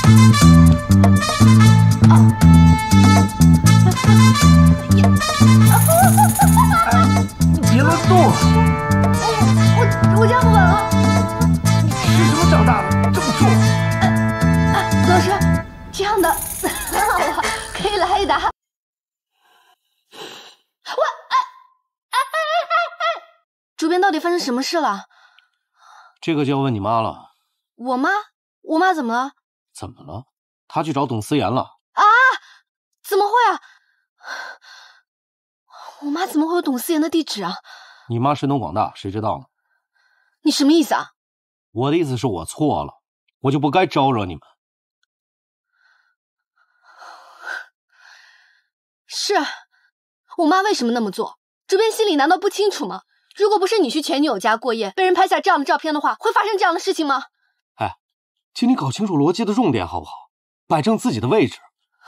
你别乱动！ 我站不稳了。 你吃什么长大的这么重？ 老师，这样的很好了，可以来一打。主编到底发生什么事了？ 这个就要问你妈了。 我妈？我妈怎么了？ 怎么了？她去找董思妍了。 啊？怎么会啊？我妈怎么会有董思妍的地址啊？ 你妈神通广大，谁知道呢？ 你什么意思啊？ 我的意思是我错了，我就不该招惹你们。 是，我妈为什么那么做？主编心里难道不清楚吗？如果不是你去前女友家过夜，被人拍下这样的照片的话，会发生这样的事情吗？ 哎，请你搞清楚逻辑的重点好不好？摆正自己的位置。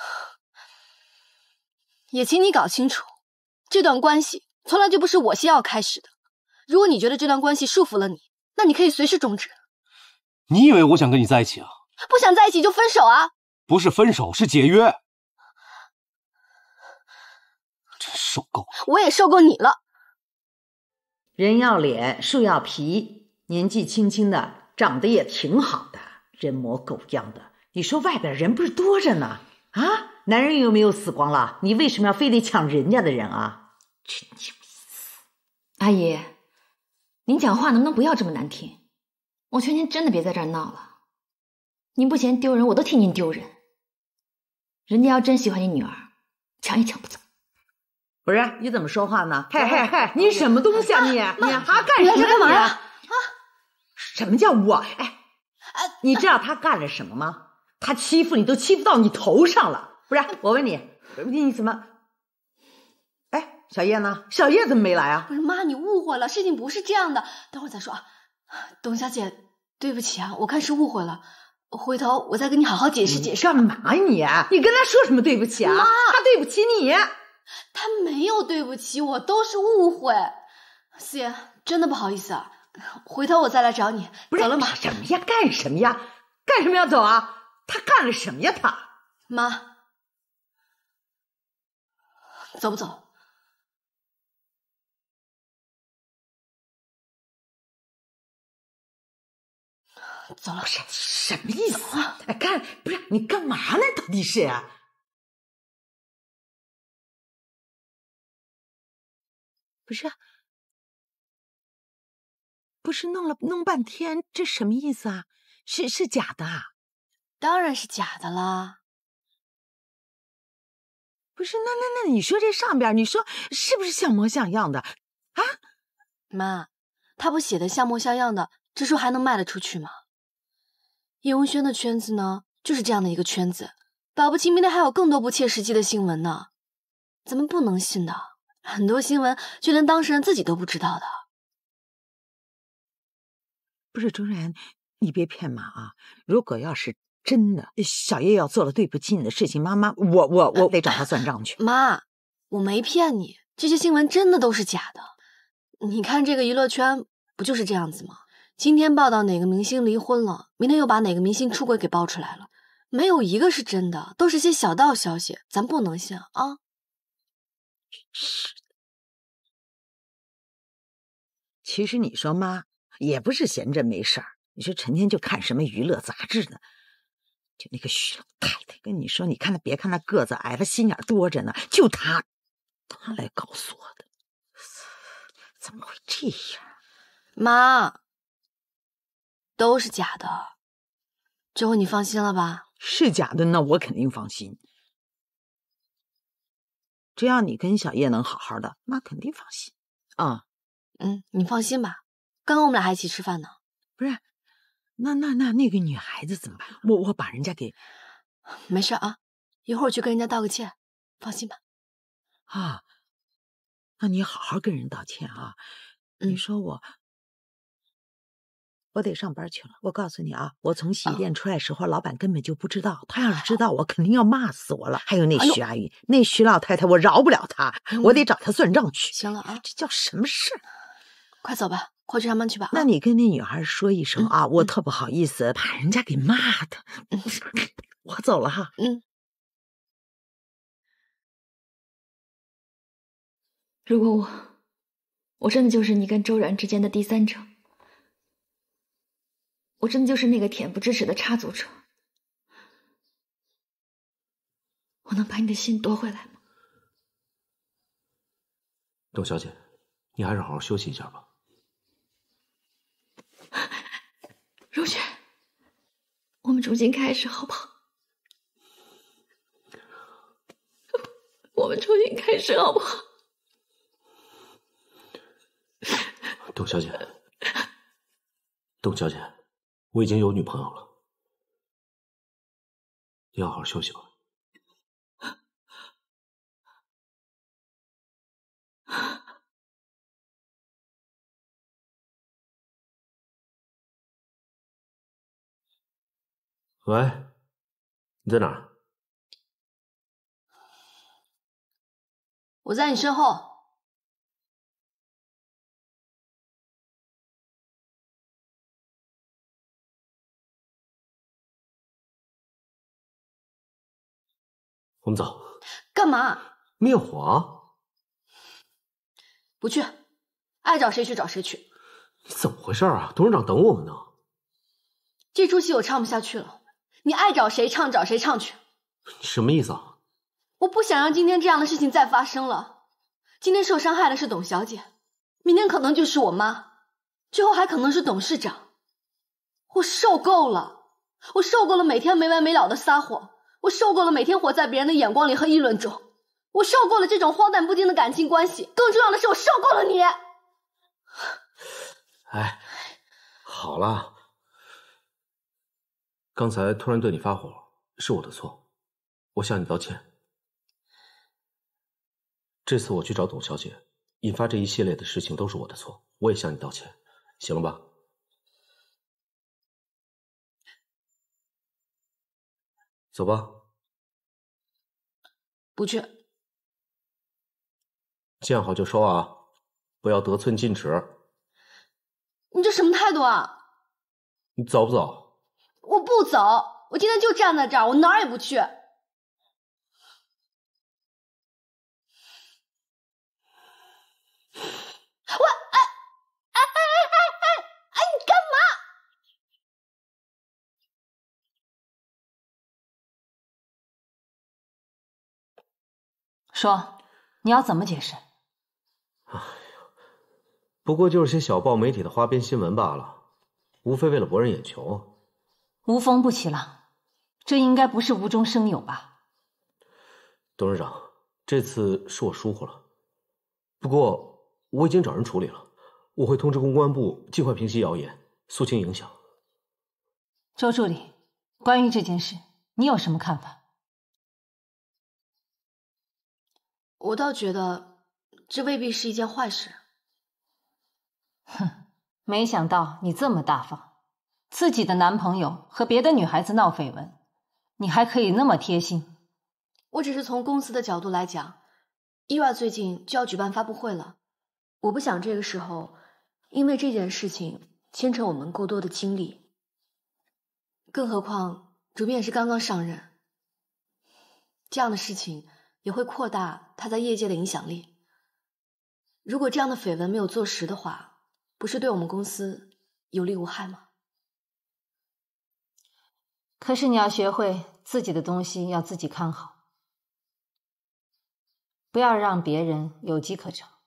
也请你搞清楚，这段关系从来就不是我先要开始的。如果你觉得这段关系束缚了你，那你可以随时终止。 你以为我想跟你在一起啊？ 不想在一起就分手啊！ 不是分手，是解约。真受够了！ 我也受够你了。 人要脸，树要皮，年纪轻轻的，长得也挺好的，人模狗样的。你说外边人不是多着呢？啊，男人有没有死光了？你为什么要非得抢人家的人啊？真有意思。 阿姨，您讲话能不能不要这么难听？我劝您真的别在这儿闹了。您不嫌丢人，我都替您丢人。人家要真喜欢你女儿，抢也抢不走。 不是，你怎么说话呢？嗨，你什么东西啊你？你还干什么？ 你干嘛呀？啊！ 什么叫我？你知道他干了什么吗？他欺负你都欺负到你头上了。不是，我问你，你怎么？哎，小叶呢？小叶怎么没来啊？ 不是妈，你误会了，事情不是这样的，等会儿再说啊。董小姐，对不起啊，我看是误会了，回头我再跟你好好解释解释。 干嘛呀你？你跟他说什么对不起啊？ 妈， 他对不起你。 他没有对不起我，都是误会。思妍，真的不好意思啊，回头我再来找你。 不是走了吗？ 什么呀？干什么呀？干什么要走啊？他干了什么呀？他妈，走不走？走了。 什么意思啊？哎，不是你干嘛呢？到底是啊？不是弄半天，这什么意思啊？是假的啊？ 当然是假的啦。 不是，那你说这上边，你说是不是像模像样的啊？ 妈，他不写的像模像样的，这书还能卖得出去吗？叶文轩的圈子呢，就是这样的一个圈子，保不齐明天还有更多不切实际的新闻呢，咱们不能信的。很多新闻就连当事人自己都不知道的。 不是钟然，你别骗妈啊！如果要是真的，小叶要做了对不起你的事情，妈，我得找他算账去。 妈，我没骗你，这些新闻真的都是假的。你看这个娱乐圈不就是这样子吗？今天报道哪个明星离婚了，明天又把哪个明星出轨给爆出来了，没有一个是真的，都是些小道消息，咱不能信啊。 是的。其实你说妈也不是闲着没事儿，你说成天就看什么娱乐杂志呢？就那个徐老太太跟你说，你看她，别看她个子矮，她心眼多着呢，就她来告诉我的，怎么会这样？ 妈，都是假的，这回你放心了吧？ 是假的，那我肯定放心。只要你跟小叶能好好的，妈肯定放心啊。 你放心吧，刚刚我们俩还一起吃饭呢。 不是，那个女孩子怎么办？我把人家给…… 没事啊，一会儿去跟人家道个歉，放心吧。 啊，那你好好跟人道歉啊！你说我得上班去了。我告诉你啊，我从洗衣店出来时候，老板根本就不知道。他要是知道，我肯定要骂死我了。还有那徐阿姨，那徐老太太，我饶不了她，我得找她算账去。 行了啊， 这叫什么事？ 快走吧，回去上班去吧。 那你跟那女孩说一声啊，我特不好意思，把人家给骂的。 走了哈。 嗯。 如果我真的就是你跟周然之间的第三者，我真的就是那个恬不知耻的插足者，我能把你的心夺回来吗？ 董小姐，你还是好好休息一下吧。 如雪，我们重新开始好不好？我们重新开始好不好？ 董小姐，董小姐，我已经有女朋友了，你要好好休息吧。喂，你在哪儿？ 我在你身后。 我们走。 干嘛？ 灭火啊！ 不去，爱找谁去找谁去。 你怎么回事啊？董事长等我们呢。 这出戏我唱不下去了，你爱找谁唱找谁唱去。 你什么意思啊？ 我不想让今天这样的事情再发生了。今天受伤害的是董小姐，明天可能就是我妈，最后还可能是董事长。我受够了，我受够了每天没完没了的撒谎，我受够了每天活在别人的眼光里和议论中，我受够了这种荒诞不经的感情关系，更重要的是我受够了你。 哎，好了，刚才突然对你发火是我的错，我向你道歉。这次我去找董小姐，引发这一系列的事情都是我的错，我也向你道歉，行了吧？走吧。 不去。 见好就收啊，不要得寸进尺。 你这什么态度啊？ 你走不走？ 我不走，我今天就站在这儿，我哪儿也不去。你干嘛？ 说，你要怎么解释？ 不过就是些小报媒体的花边新闻罢了，无非为了博人眼球。 无风不起浪，这应该不是无中生有吧？ 董事长，这次是我疏忽了，不过我已经找人处理了，我会通知公关部尽快平息谣言，肃清影响。 周助理，关于这件事，你有什么看法？ 我倒觉得这未必是一件坏事。 哼，没想到你这么大方，自己的男朋友和别的女孩子闹绯闻，你还可以那么贴心。 我只是从公司的角度来讲，伊娃最近就要举办发布会了，我不想这个时候因为这件事情牵扯我们过多的精力。更何况主编也是刚刚上任，这样的事情也会扩大他在业界的影响力。如果这样的绯闻没有坐实的话，不是对我们公司有利无害吗？ 可是你要学会自己的东西要自己看好，不要让别人有机可乘。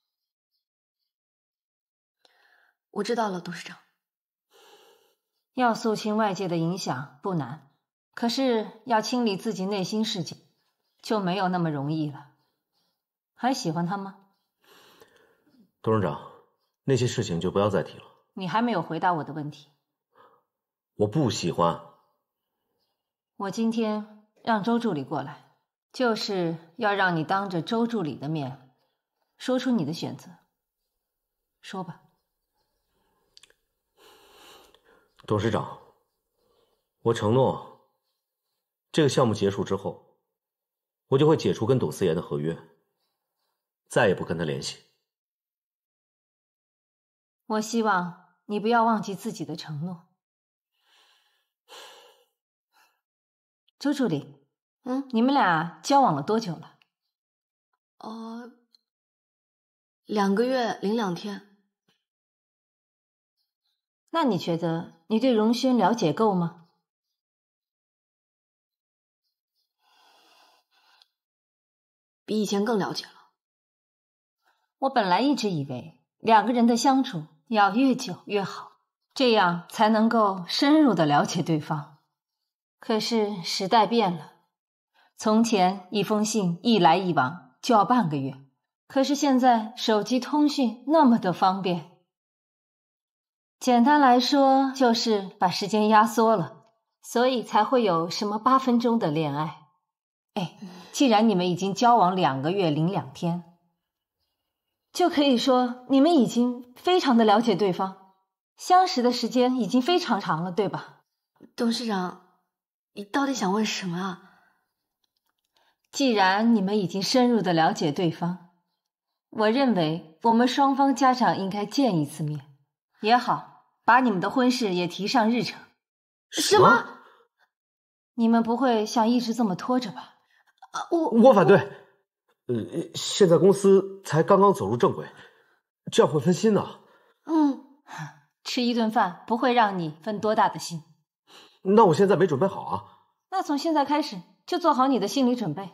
我知道了，董事长。 要肃清外界的影响不难，可是要清理自己内心世界就没有那么容易了。还喜欢他吗？ 董事长，那些事情就不要再提了。 你还没有回答我的问题。 我不喜欢。 我今天让周助理过来，就是要让你当着周助理的面说出你的选择。说吧。 董事长，我承诺，这个项目结束之后，我就会解除跟董思妍的合约，再也不跟他联系。 我希望你不要忘记自己的承诺。 周助理，你们俩交往了多久了 ？2个月零2天。 那你觉得你对荣轩了解够吗？ 比以前更了解了。 我本来一直以为2个人的相处要越久越好，这样才能够深入的了解对方。可是时代变了，从前一封信一来一往就要半个月，可是现在手机通讯那么的方便。简单来说就是把时间压缩了，所以才会有什么8分钟的恋爱。既然你们已经交往2个月零2天，就可以说你们已经非常的了解对方，相识的时间已经非常长了，对吧？ 董事长，你到底想问什么啊？ 既然你们已经深入的了解对方，我认为我们双方家长应该见一次面也好，把你们的婚事也提上日程。 什么？ 你们不会想一直这么拖着吧？ 我反对。现在公司才刚刚走入正轨，这样会分心的。 吃一顿饭不会让你分多大的心。 那我现在没准备好啊。 那从现在开始就做好你的心理准备。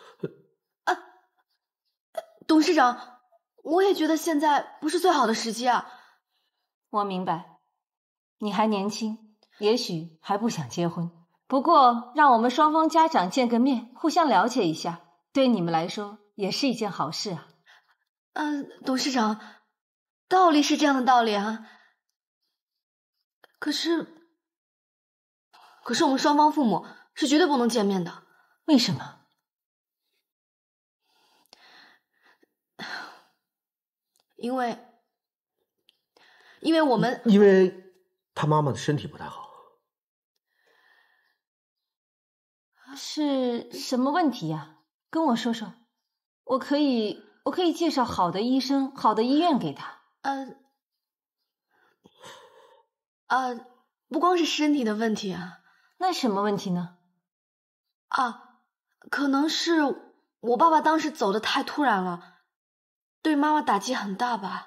董事长，我也觉得现在不是最好的时机啊。 我明白，你还年轻，也许还不想结婚。不过让我们双方家长见个面，互相了解一下，对你们来说也是一件好事啊。 董事长，道理是这样的道理啊。可是我们双方父母是绝对不能见面的。 为什么？ 因为我们因为他妈妈的身体不太好。 是什么问题呀？跟我说说，我可以介绍好的医生、好的医院给他。 不光是身体的问题啊。 那什么问题呢？ 可能是我爸爸当时走得太突然了，对妈妈打击很大吧。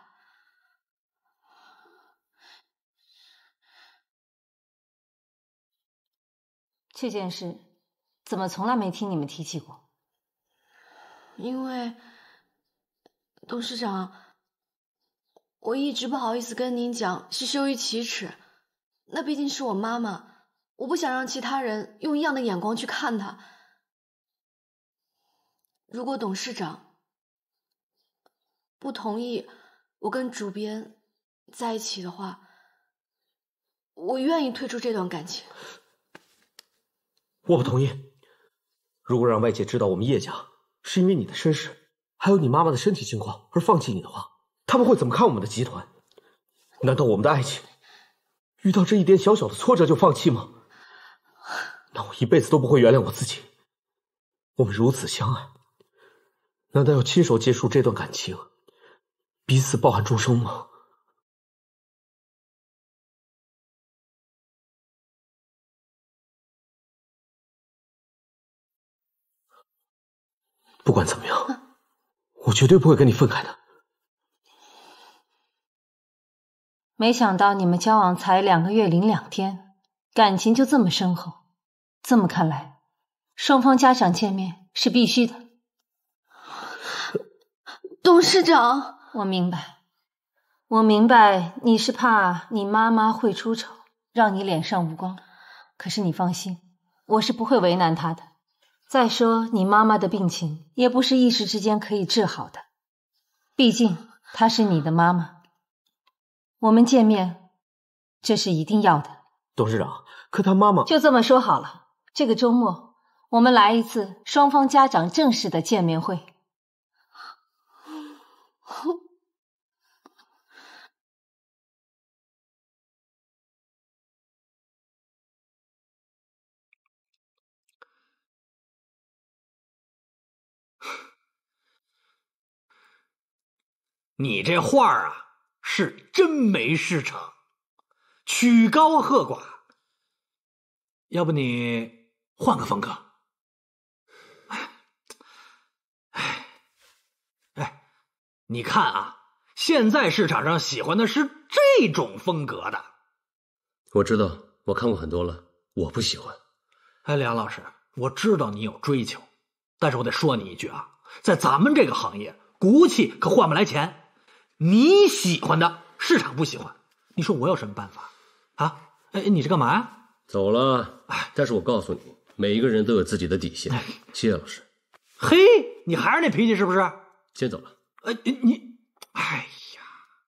这件事怎么从来没听你们提起过？ 因为董事长，我一直不好意思跟您讲，是羞于启齿。那毕竟是我妈妈，我不想让其他人用异样的眼光去看她。如果董事长不同意我跟主编在一起的话，我愿意退出这段感情。 我不同意。如果让外界知道我们叶家是因为你的身世，还有你妈妈的身体情况而放弃你的话，他们会怎么看我们的集团？难道我们的爱情遇到这一点小小的挫折就放弃吗？那我一辈子都不会原谅我自己。我们如此相爱，难道要亲手结束这段感情，彼此抱憾终生吗？不管怎么样，我绝对不会跟你分开的。 没想到你们交往才2个月零2天，感情就这么深厚。这么看来，双方家长见面是必须的。 董事长， 我明白你是怕你妈妈会出丑，让你脸上无光。可是你放心，我是不会为难她的。再说你妈妈的病情也不是一时之间可以治好的，毕竟她是你的妈妈。我们见面，这是一定要的。 董事长，可他妈妈…… 就这么说好了，这个周末我们来一次双方家长正式的见面会。 你这画啊，是真没市场，曲高和寡。要不你换个风格。你看啊，现在市场上喜欢的是这种风格的。 我知道，我看过很多了，我不喜欢。 梁老师，我知道你有追求，但是我得说你一句啊，在咱们这个行业，骨气可换不来钱。你喜欢的市场不喜欢，你说我有什么办法啊？你这干嘛呀？ 走了。但是我告诉你，每一个人都有自己的底线。谢谢老师。 嘿，你还是那脾气是不是？ 先走了。 你，哎呀，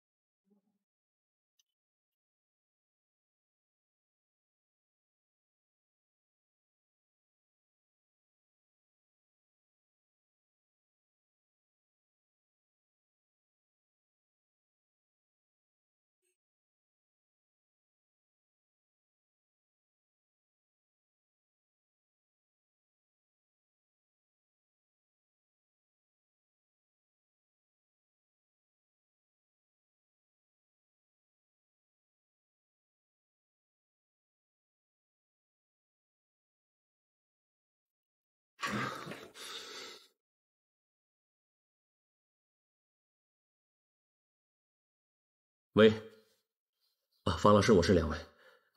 喂，方老师，我是两位。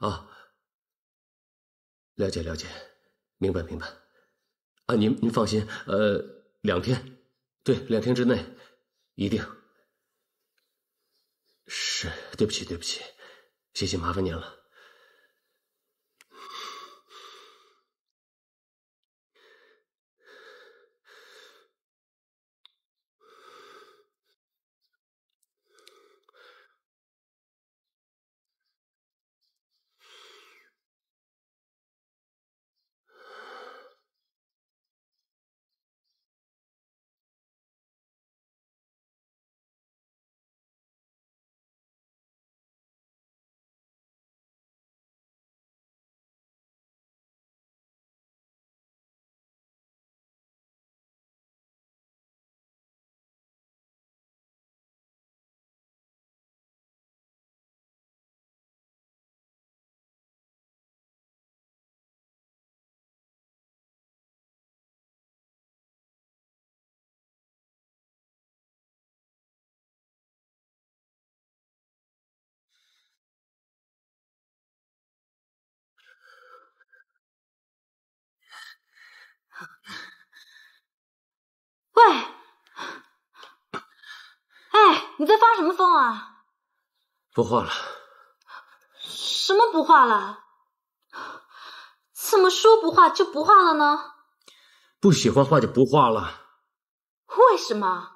了解了解，明白明白。您放心，2天，对，2天之内，一定。是，对不起对不起，谢谢麻烦您了。 喂，哎，你在发什么疯啊？ 不画了。 什么不画了？怎么说不画就不画了呢？ 不喜欢画就不画了。 为什么？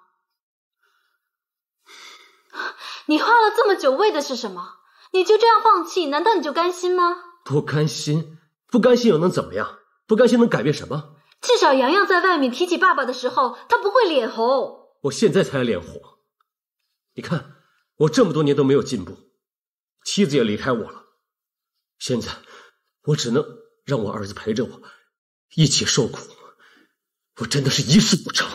你画了这么久，为的是什么？你就这样放弃，难道你就甘心吗？ 不甘心？不甘心又能怎么样？不甘心能改变什么？ 至少洋洋在外面提起爸爸的时候，他不会脸红。 我现在才脸红。你看，我这么多年都没有进步，妻子也离开我了，现在我只能让我儿子陪着我一起受苦，我真的是一事无成。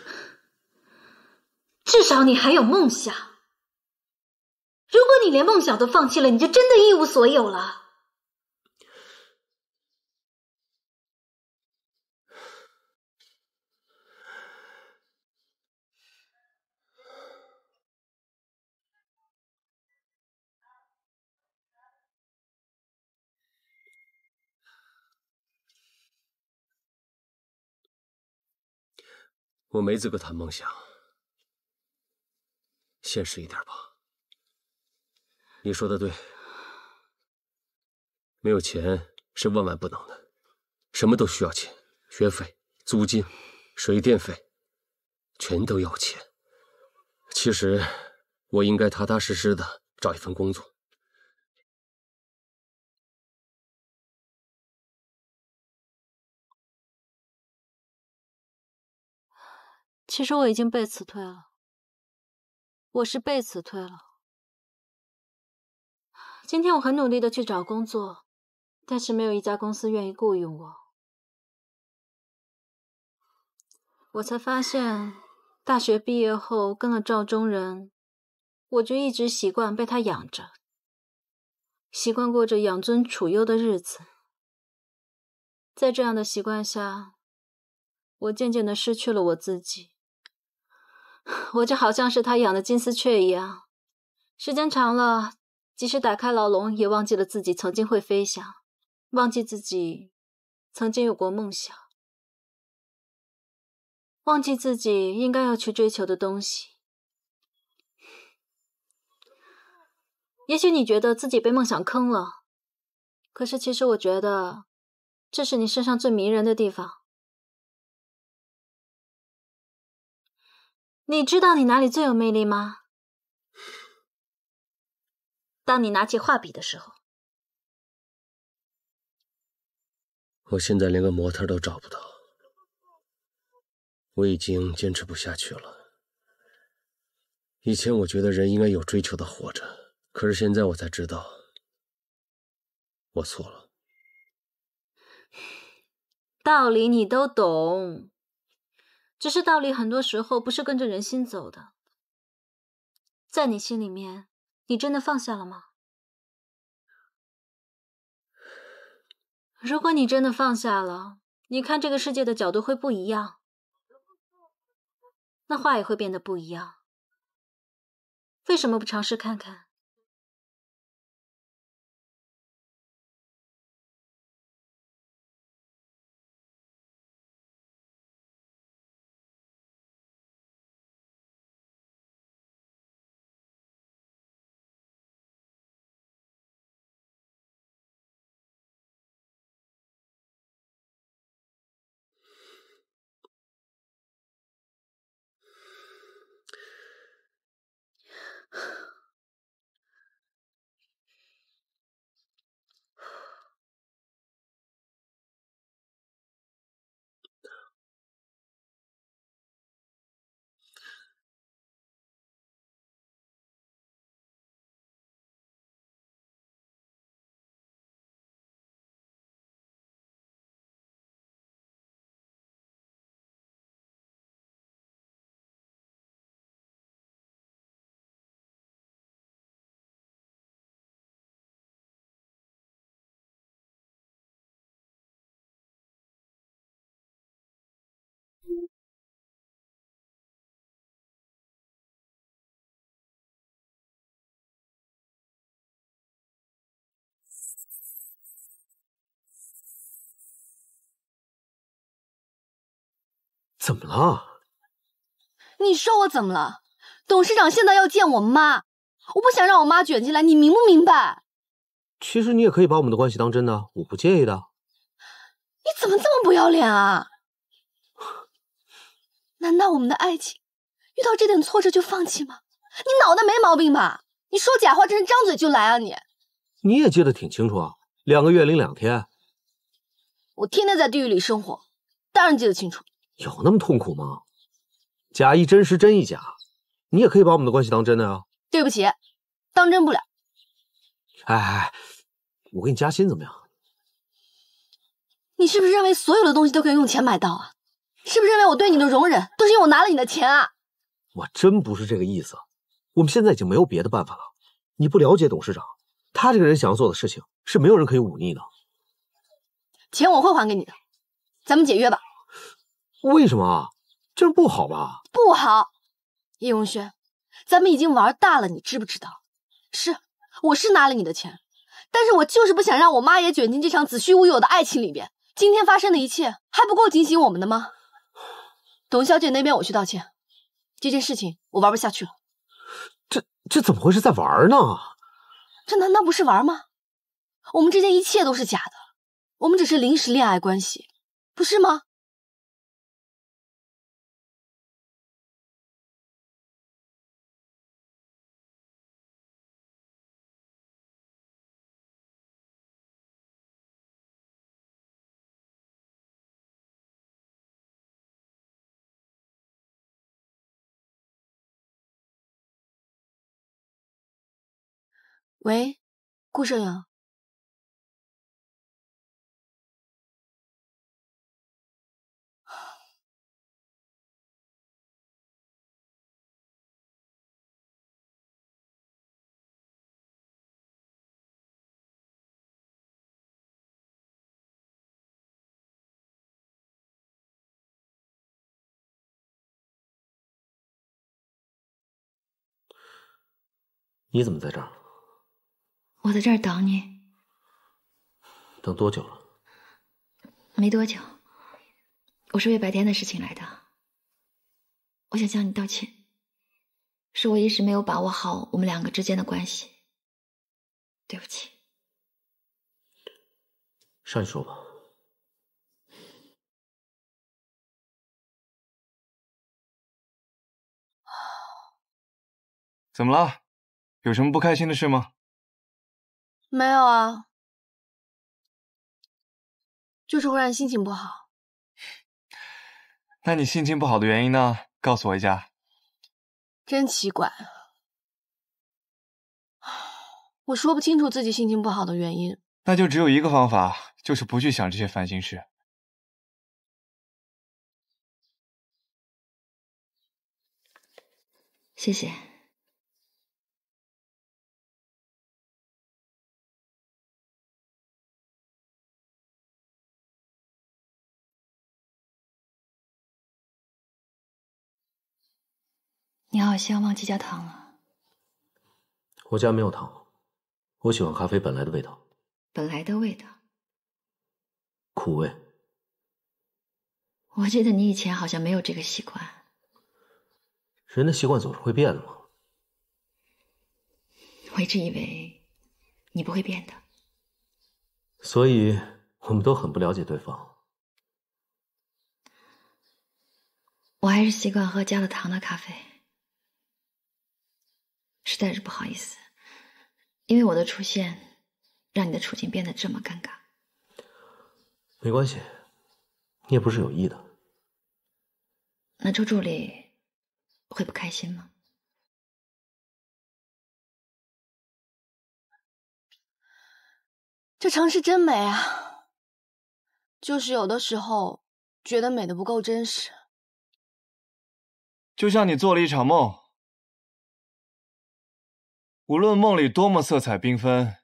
至少你还有梦想。如果你连梦想都放弃了，你就真的一无所有了。 我没资格谈梦想，现实一点吧。你说的对，没有钱是万万不能的，什么都需要钱，学费、租金、水电费，全都要钱。其实我应该踏踏实实的找一份工作。 其实我已经被辞退了，我是被辞退了。今天我很努力的去找工作，但是没有一家公司愿意雇佣我。我才发现，大学毕业后跟了赵中人，我就一直习惯被他养着，习惯过着养尊处优的日子。 在这样的习惯下，我渐渐的失去了我自己。我就好像是他养的金丝雀一样，时间长了，即使打开牢笼，也忘记了自己曾经会飞翔，忘记自己曾经有过梦想，忘记自己应该要去追求的东西。也许你觉得自己被梦想坑了，可是其实我觉得这是你身上最迷人的地方。你知道你哪里最有魅力吗？当你拿起画笔的时候。 我现在连个模特都找不到，我已经坚持不下去了。以前我觉得人应该有追求的活着，可是现在我才知道，我错了。 道理你都懂，只是道理很多时候不是跟着人心走的。在你心里面，你真的放下了吗？如果你真的放下了，你看这个世界的角度会不一样，那话也会变得不一样。为什么不尝试看看？ 怎么了？ 你说我怎么了？董事长现在要见我妈，我不想让我妈卷进来，你明不明白？ 其实你也可以把我们的关系当真的，我不介意的。 你怎么这么不要脸啊？难道我们的爱情遇到这点挫折就放弃吗？你脑袋没毛病吧？你说假话真是张嘴就来啊你！ 你也记得挺清楚啊，2个月零2天。 我天天在地狱里生活，当然记得清楚。 有那么痛苦吗？假亦真时，真亦假。你也可以把我们的关系当真的啊。 对不起，当真不了。 哎，我给你加薪怎么样？ 你是不是认为所有的东西都可以用钱买到啊？是不是认为我对你的容忍都是因为我拿了你的钱啊？ 我真不是这个意思。我们现在已经没有别的办法了。你不了解董事长，他这个人想要做的事情是没有人可以忤逆的。 钱我会还给你的，咱们解约吧。 为什么啊？这样不好吧？ 不好，叶永轩，咱们已经玩大了，你知不知道？是，我是拿了你的钱，但是我就是不想让我妈也卷进这场子虚乌有的爱情里边。今天发生的一切还不够警醒我们的吗？董小姐那边我去道歉，这件事情我玩不下去了。 这怎么会是在玩呢？ 这难道不是玩吗？我们之间一切都是假的，我们只是临时恋爱关系，不是吗？喂，顾摄阳。 你怎么在这儿？ 我在这儿等你。 等多久了？ 没多久。我是为白天的事情来的。我想向你道歉，是我一时没有把握好我们两个之间的关系，对不起。 上去说吧。 怎么了？有什么不开心的事吗？ 没有啊，就是忽然心情不好。 那你心情不好的原因呢？告诉我一下。 真奇怪，我说不清楚自己心情不好的原因。 那就只有一个方法，就是不去想这些烦心事。 谢谢。你好像忘记加糖了。 我家没有糖，我喜欢咖啡本来的味道。 本来的味道。 苦味。 我记得你以前好像没有这个习惯。 人的习惯总是会变的嘛。 我一直以为你不会变的。 所以我们都很不了解对方。 我还是习惯喝加了糖的咖啡。实在是不好意思，因为我的出现让你的处境变得这么尴尬。 没关系，你也不是有意的。 那周助理会不开心吗？ 这城市真美啊，就是有的时候觉得美的不够真实。 就像你做了一场梦，无论梦里多么色彩缤纷，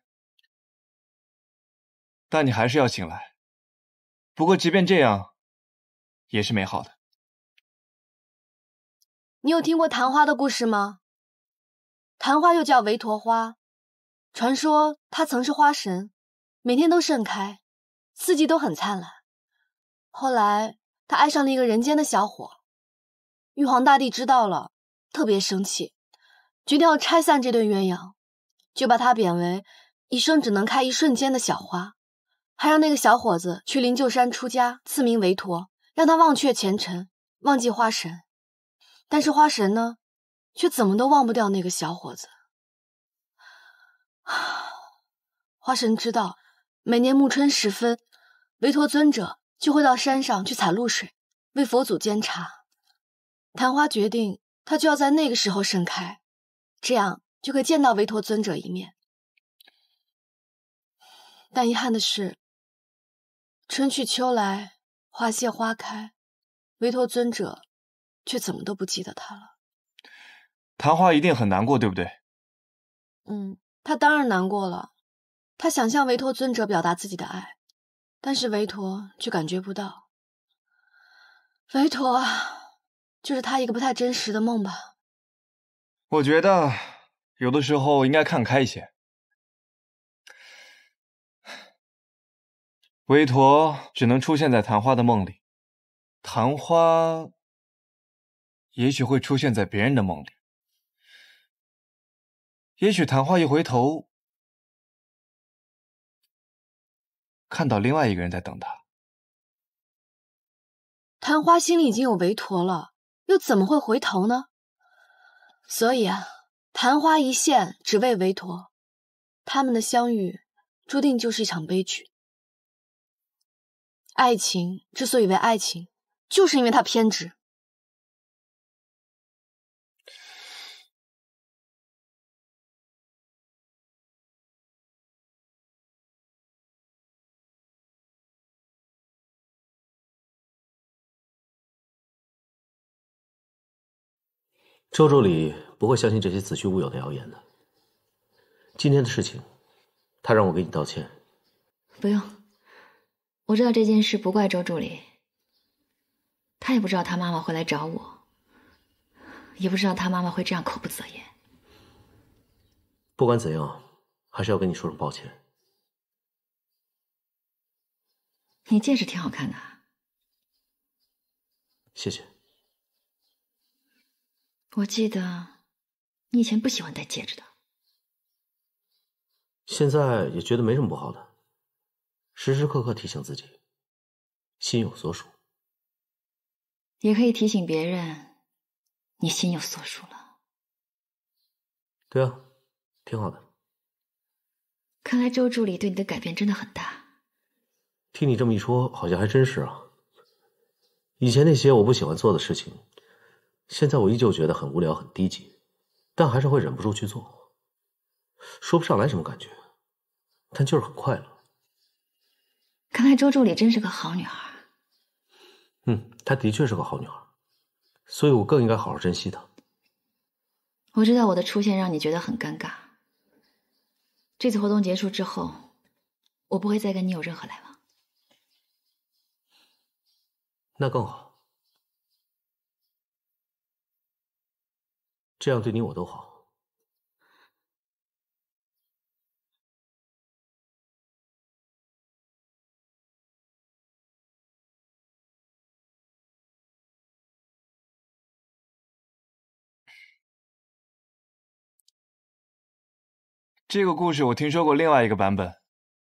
但你还是要醒来。不过即便这样，也是美好的。 你有听过昙花的故事吗？昙花又叫维陀花，传说它曾是花神，每天都盛开，四季都很灿烂。后来他爱上了一个人间的小伙，玉皇大帝知道了，特别生气，决定要拆散这对鸳鸯，就把他贬为一生只能开一瞬间的小花，还让那个小伙子去灵鹫山出家，赐名维陀，让他忘却前尘，忘记花神。但是花神呢，却怎么都忘不掉那个小伙子。花神知道，每年暮春时分，维陀尊者就会到山上去采露水，为佛祖煎茶。昙花决定，他就要在那个时候盛开，这样就可以见到维陀尊者一面。但遗憾的是，春去秋来，花谢花开，维陀尊者却怎么都不记得他了。 昙花一定很难过，对不对？ 他当然难过了。他想向维陀尊者表达自己的爱，但是维陀却感觉不到。维陀啊，就是他一个不太真实的梦吧。 我觉得有的时候应该看开一些。维陀只能出现在昙花的梦里，昙花也许会出现在别人的梦里。也许昙花一回头，看到另外一个人在等他。 昙花心里已经有维陀了，又怎么会回头呢？所以啊，昙花一现，只为维陀。他们的相遇，注定就是一场悲剧。爱情之所以为爱情，就是因为它偏执。 周助理不会相信这些子虚乌有的谣言的。今天的事情，他让我给你道歉。 不用，我知道这件事不怪周助理，他也不知道他妈妈会来找我，也不知道他妈妈会这样口不择言。 不管怎样，还是要跟你说声抱歉。 你戒指挺好看的。 谢谢。 我记得你以前不喜欢戴戒指的。 现在也觉得没什么不好的，时时刻刻提醒自己，心有所属。 也可以提醒别人，你心有所属了。 对啊，挺好的。 看来周助理对你的改变真的很大。 听你这么一说，好像还真是啊。以前那些我不喜欢做的事情，现在我依旧觉得很无聊、很低级，但还是会忍不住去做。说不上来什么感觉，但就是很快乐。 看来周助理真是个好女孩。 她的确是个好女孩，所以我更应该好好珍惜她。 我知道我的出现让你觉得很尴尬。这次活动结束之后，我不会再跟你有任何来往。 那更好，这样对你我都好。 这个故事我听说过另外一个版本。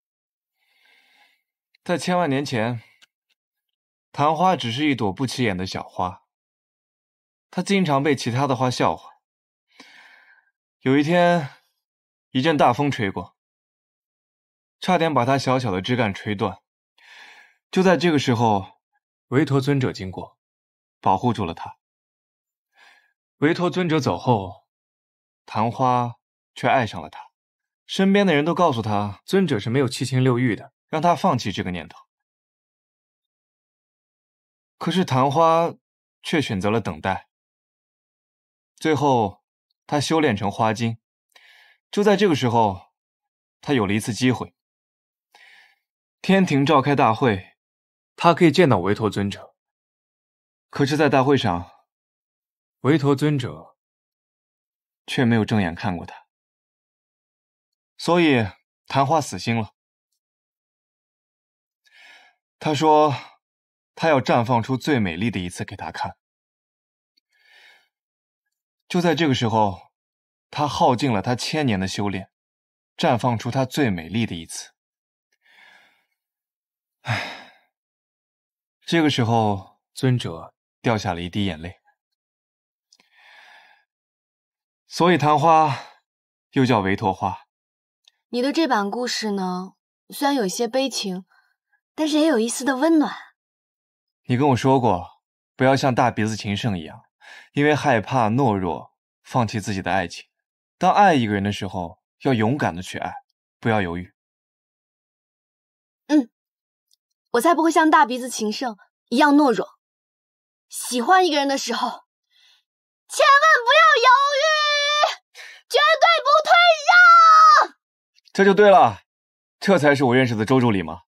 在千万年前，昙花只是一朵不起眼的小花，它经常被其他的花笑话。有一天，一阵大风吹过，差点把它小小的枝干吹断。就在这个时候，维陀尊者经过，保护住了它。维陀尊者走后，昙花却爱上了他。身边的人都告诉他，尊者是没有七情六欲的，让他放弃这个念头。可是昙花却选择了等待。最后，他修炼成花精。就在这个时候，他有了一次机会。天庭召开大会，他可以见到维陀尊者。可是，在大会上，维陀尊者却没有正眼看过他。所以昙花死心了。他说他要绽放出最美丽的一次给他看。就在这个时候，他耗尽了他1000年的修炼，绽放出他最美丽的一次。唉，这个时候尊者掉下了一滴眼泪。所以昙花又叫维陀花。 你的这版故事呢，虽然有些悲情，但是也有一丝的温暖。 你跟我说过，不要像大鼻子情圣一样，因为害怕懦弱，放弃自己的爱情。当爱一个人的时候，要勇敢的去爱，不要犹豫。 我才不会像大鼻子情圣一样懦弱。喜欢一个人的时候，千万不要犹豫，绝对不退让。 这就对了，这才是我认识的周助理吗？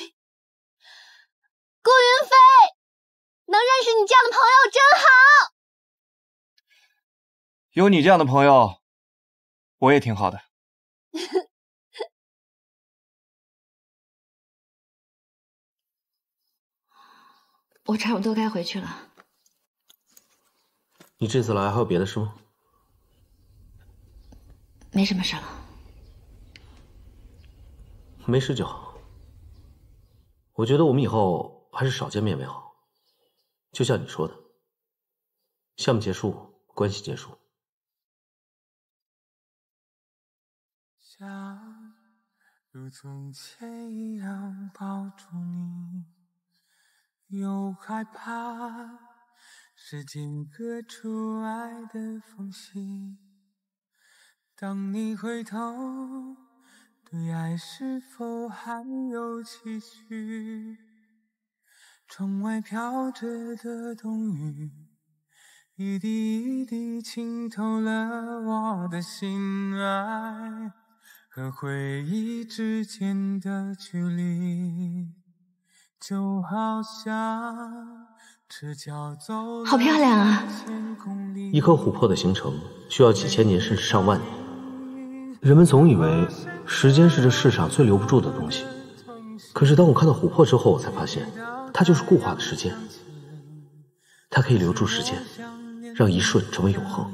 顾云飞，能认识你这样的朋友真好。 有你这样的朋友，我也挺好的。 我差不多该回去了。 你这次来还有别的事吗？ 没什么事了。 没事就好。我觉得我们以后还是少见面为好。就像你说的，项目结束，关系结束。 像如从前一样抱住你，又害怕时间割出爱的缝隙。当你回头，对爱是否还有期许？窗外飘着的冬雨，一滴一滴浸透了我的心爱，和回忆之间的距离，就好像赤脚走好漂亮啊！ 一颗琥珀的形成需要几千年甚至上万年， 人们总以为时间是这世上最留不住的东西，可是当我看到琥珀之后，我才发现，它就是固化的时间。它可以留住时间，让一瞬成为永恒。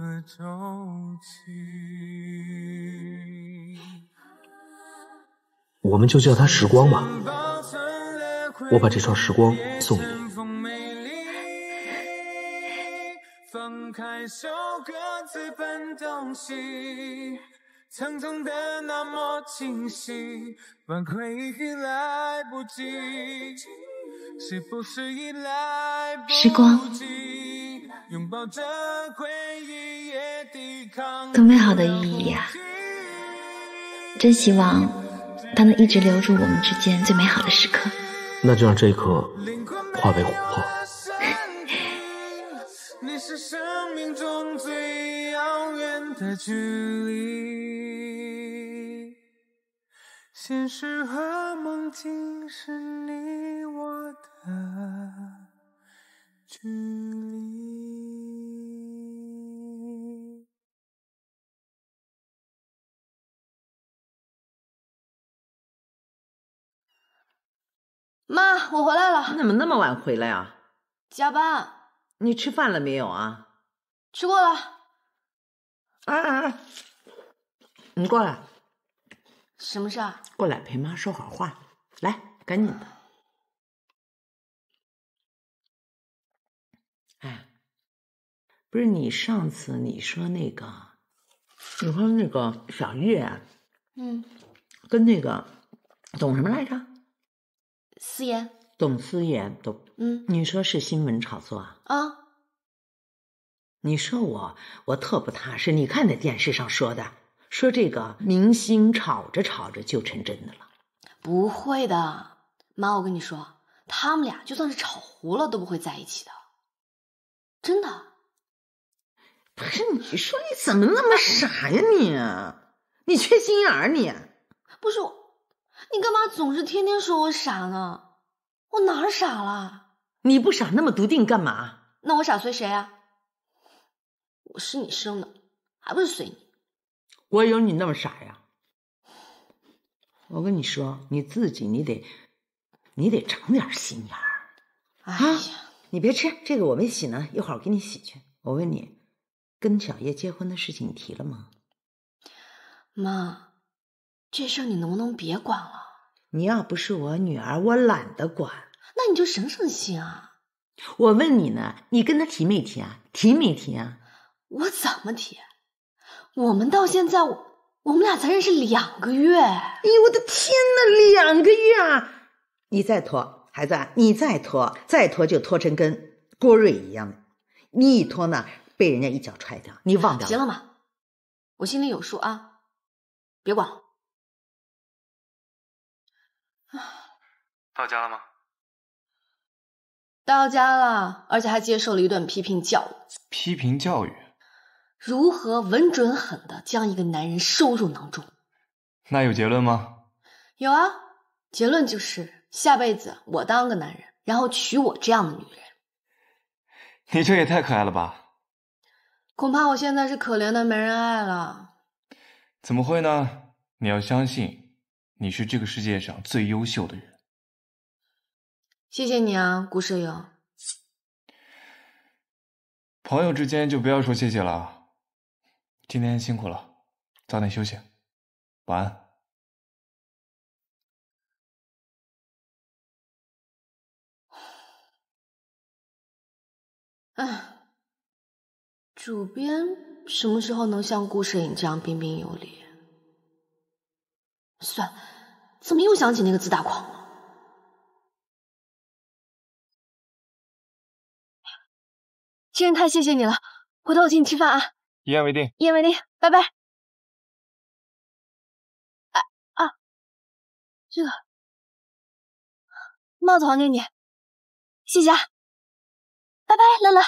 我们就叫它时光吧。我把这串时光送给你。 放开手，各自奔东西，层层的那么清晰，挽回已经来不及，是不是已来不及？ 时光， 拥抱着回忆也抵抗多美好的意义呀！真希望它能一直留住我们之间最美好的时刻。 那就让这一刻化为琥珀。 你是生命中最遥远的距离，现实和梦境是你我的距离。 妈，我回来了。 你怎么那么晚回来啊？ 加班。 你吃饭了没有啊？ 吃过了。 你过来。 什么事啊？ 过来陪妈说会儿话。来，赶紧的。哎，不是你上次你说那个小月，跟那个董什么来着？ 思妍。 董思妍都，你说是新闻炒作啊？ 啊， 你说我特不踏实。你看在电视上说的，说这个明星吵着吵着就成真的了。 不会的，妈，我跟你说，他们俩就算是炒糊了都不会在一起的，真的。 不是，你说你怎么那么傻呀你缺心眼儿你？ 不是我，你干嘛总是天天说我傻呢？我哪儿傻了？ 你不傻那么笃定干嘛？ 那我傻随谁啊？我是你生的，还不是随你？ 我有你那么傻呀？我跟你说，你自己你得长点心眼儿。 哎呀， 你别吃这个，我没洗呢，一会儿我给你洗去。我问你，跟小叶结婚的事情你提了吗？ 妈，这事儿你能不能别管了？ 你要不是我女儿，我懒得管。 那你就省省心啊！ 我问你呢，你跟他提没提啊？提没提啊？ 我怎么提？我们到现在，我们俩才认识2个月。 哎呦，我的天哪，2个月啊！你再拖，孩子，你再拖就拖成跟郭瑞一样的。你一拖呢，被人家一脚踹掉，你忘掉了？ 行了妈，我心里有数啊，别管了。 到家了吗？ 到家了，而且还接受了一顿批评教育。 批评教育？ 如何稳准狠的将一个男人收入囊中？ 那有结论吗？ 有啊，结论就是下辈子我当个男人，然后娶我这样的女人。 你这也太可爱了吧！ 恐怕我现在是可怜的没人爱了。 怎么会呢？你要相信，你是这个世界上最优秀的人。 谢谢你啊，顾摄影。 朋友之间就不要说谢谢了。今天辛苦了，早点休息，晚安。 唉，主编什么时候能像顾摄影这样彬彬有礼？算了，怎么又想起那个自大狂了？真是太谢谢你了，回头我请你吃饭啊！ 一言为定。 一言为定，拜拜。这个帽子还给你，谢谢啊！拜拜，乐乐。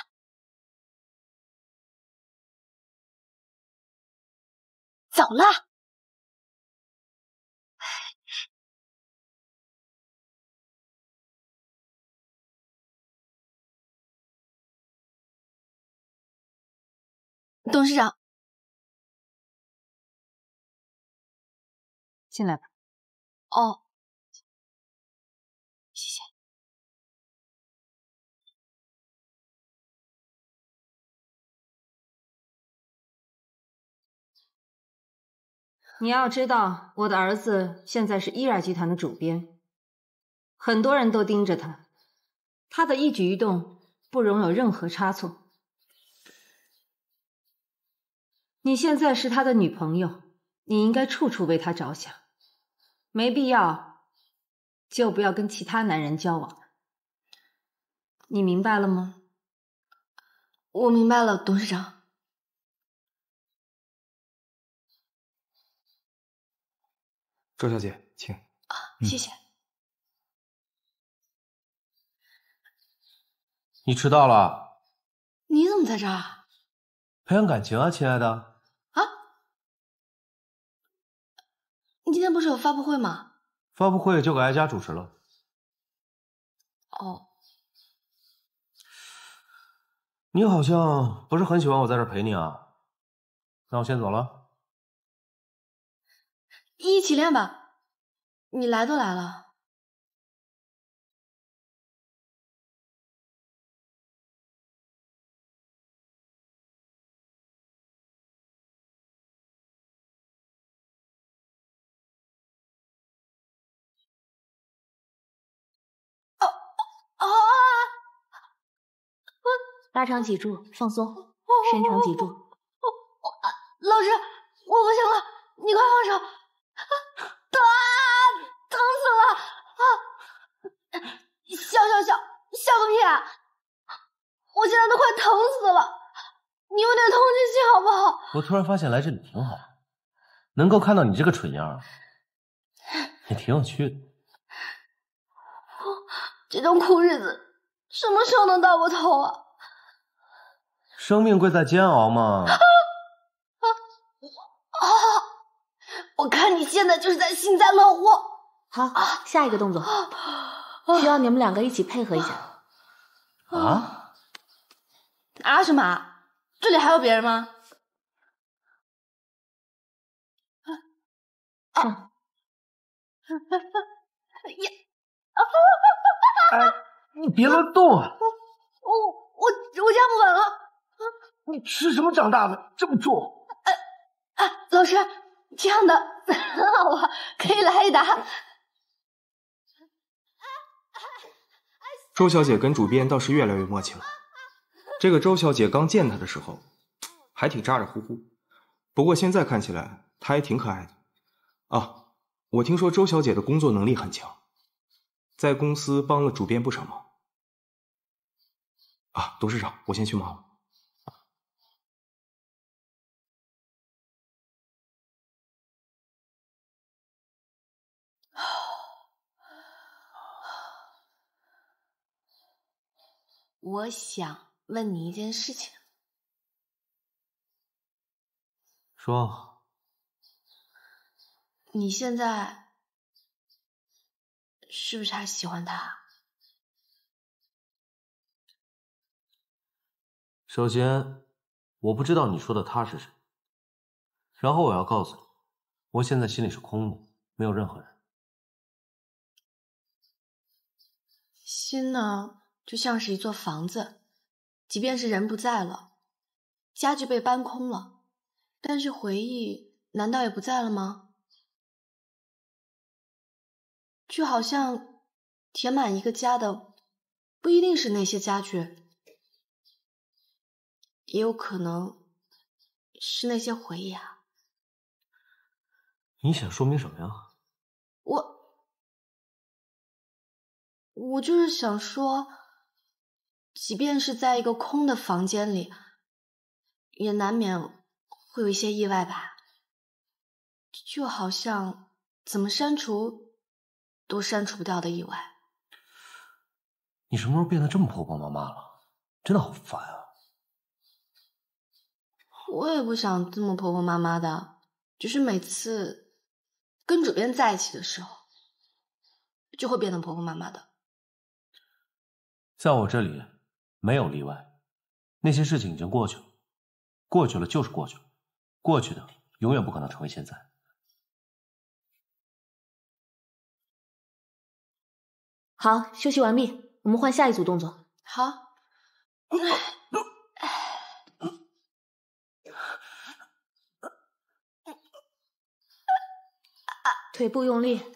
走了。董事长， 进来吧。 哦，谢谢。 你要知道，我的儿子现在是依然集团的主编，很多人都盯着他，他的一举一动不容有任何差错。你现在是他的女朋友，你应该处处为他着想，没必要就不要跟其他男人交往。你明白了吗？ 我明白了，董事长。 周小姐，请。 谢谢。 你迟到了。 你怎么在这儿？ 培养感情啊，亲爱的。 啊？你今天不是有发布会吗？ 发布会就给哀家主持了。 哦。 你好像不是很喜欢我在这儿陪你啊？那我先走了。 一起练吧，你来都来了。 拉长脊柱，放松，伸长脊柱。 老师，我不行了，你快放手！疼死了！笑个屁啊！我现在都快疼死了，你有点同情心好不好？ 我突然发现来这里挺好，能够看到你这个蠢样，也挺有趣的。 这种苦日子什么时候能到我头啊？ 生命贵在煎熬嘛。 我看你现在就是在幸灾乐祸。 好，下一个动作需要你们两个一起配合一下。 啊什么啊？这里还有别人吗？ 上。 哎，你别乱动啊！ 我站不稳了。 你吃什么长大的这么重？ 老师，这样的很好啊，可以来一打。 周小姐跟主编倒是越来越默契了。这个周小姐刚见她的时候还挺咋咋呼呼，不过现在看起来她还挺可爱的。啊，我听说周小姐的工作能力很强，在公司帮了主编不少忙。啊，董事长，我先去忙了。 我想问你一件事情。 说。 你现在是不是还喜欢他？ 首先，我不知道你说的他是谁。然后我要告诉你，我现在心里是空的，没有任何人。 心呢，就像是一座房子，即便是人不在了，家具被搬空了，但是回忆难道也不在了吗？就好像填满一个家的不一定是那些家具，也有可能是那些回忆啊。 你想说明什么呀？ 我就是想说，即便是在一个空的房间里，也难免会有一些意外吧。就好像怎么删除都删除不掉的意外。 你什么时候变得这么婆婆妈妈了？真的好烦啊！ 我也不想这么婆婆妈妈的，只是每次跟主编在一起的时候，就会变得婆婆妈妈的。 在我这里没有例外，那些事情已经过去了，过去了就是过去了，过去的永远不可能成为现在。 好，休息完毕，我们换下一组动作。 好。 腿部用力。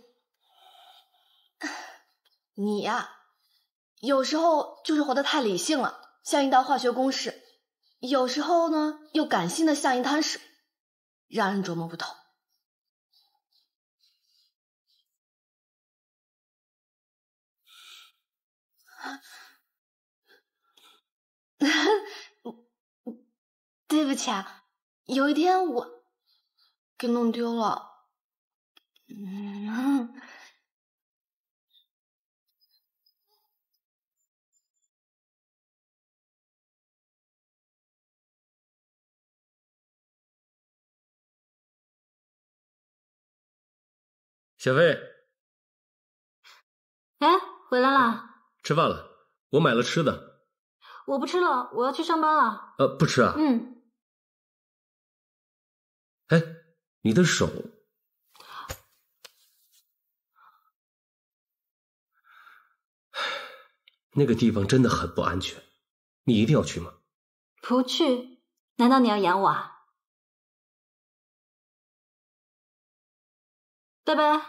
你呀，有时候就是活得太理性了，像一道化学公式；有时候呢，又感性的像一滩水，让人琢磨不透。对不起啊，有一天我给弄丢了。 小飞， 哎，回来啦？ 吃饭了，我买了吃的。 我不吃了，我要去上班了。 不吃啊？ 嗯。 哎，你的手。那个地方真的很不安全，你一定要去吗？ 不去？难道你要养我啊？拜拜。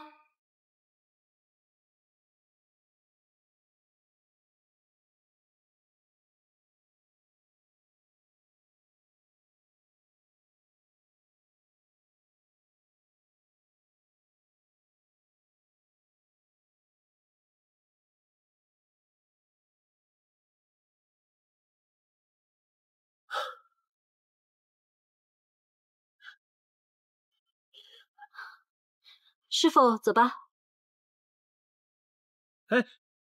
师傅，走吧。 哎，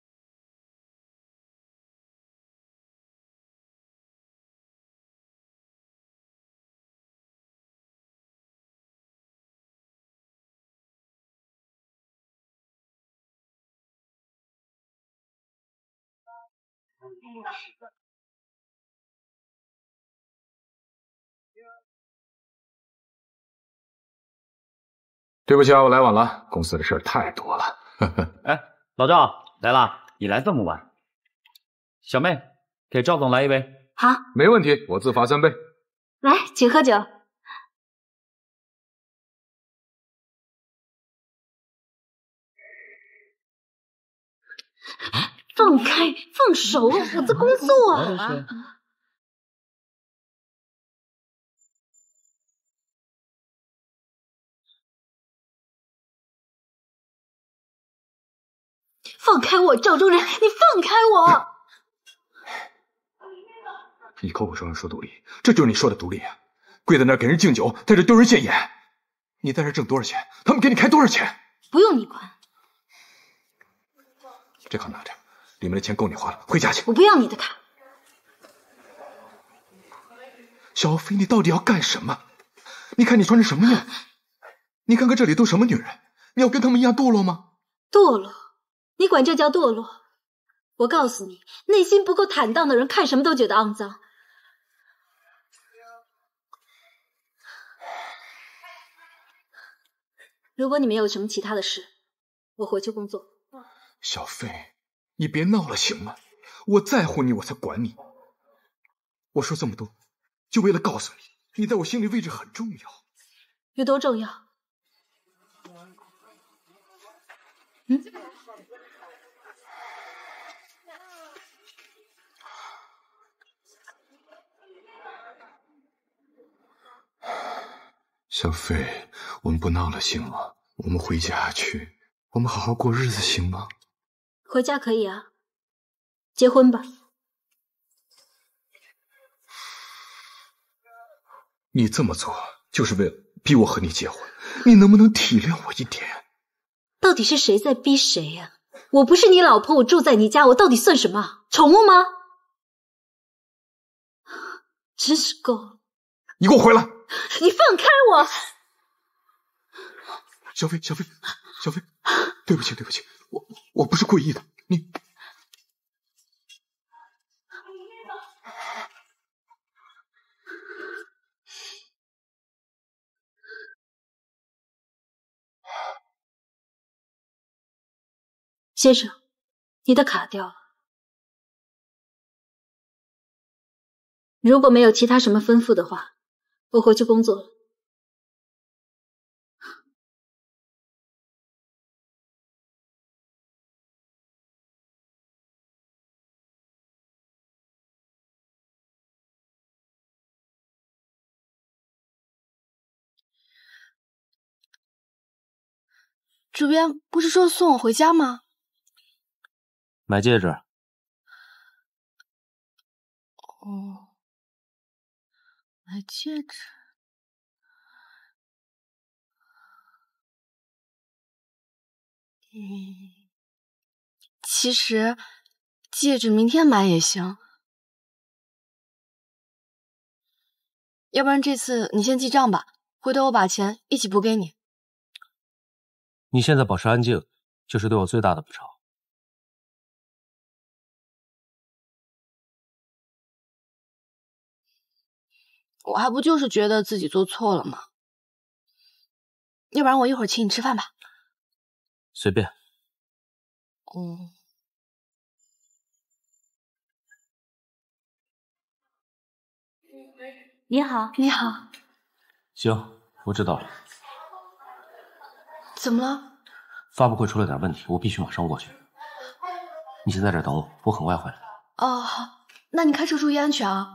对不起啊，我来晚了，公司的事儿太多了。 哎，老赵来了，你来这么晚。小妹，给赵总来一杯。 好， 没问题，我自罚3杯。 来，请喝酒。放开，放手，我在工作啊！放开我，赵中仁，你放开我！ 你口口声声说独立，这就是你说的独立啊？跪在那儿给人敬酒，在这丢人现眼。你在这挣多少钱？他们给你开多少钱？ 不用你管。 这卡拿着，里面的钱够你花了，回家去。 我不要你的卡。 小飞，你到底要干什么？你看你穿成什么样？你看看这里都什么女人？你要跟他们一样堕落吗？ 堕落？你管这叫堕落？我告诉你，内心不够坦荡的人，看什么都觉得肮脏。如果你没有什么其他的事，我回去工作。 小飞，你别闹了行吗？我在乎你，我才管你。我说这么多，就为了告诉你，你在我心里位置很重要。 有多重要？ 小飞，我们不闹了行吗？我们回家去，我们好好过日子行吗？ 回家可以啊，结婚吧。 你这么做就是为了逼我和你结婚，你能不能体谅我一点？ 到底是谁在逼谁呀？我不是你老婆，我住在你家，我到底算什么？宠物吗？真是够了！ 你给我回来！ 你放开我！ 小飞，对不起，我不是故意的，你。 先生， 你的卡掉了。如果没有其他什么吩咐的话，我回去工作了。 主编不是说送我回家吗？ 买戒指。 哦，买戒指。其实戒指明天买也行，要不然这次你先记账吧，回头我把钱一起补给你。 你现在保持安静，就是对我最大的补偿。 我还不就是觉得自己做错了吗？要不然我一会儿请你吃饭吧。 随便。 你好， 你好。 行，我知道了。 怎么了？ 发布会出了点问题，我必须马上过去。你先在这儿等我，我很快回来。 哦，好，那你开车注意安全啊。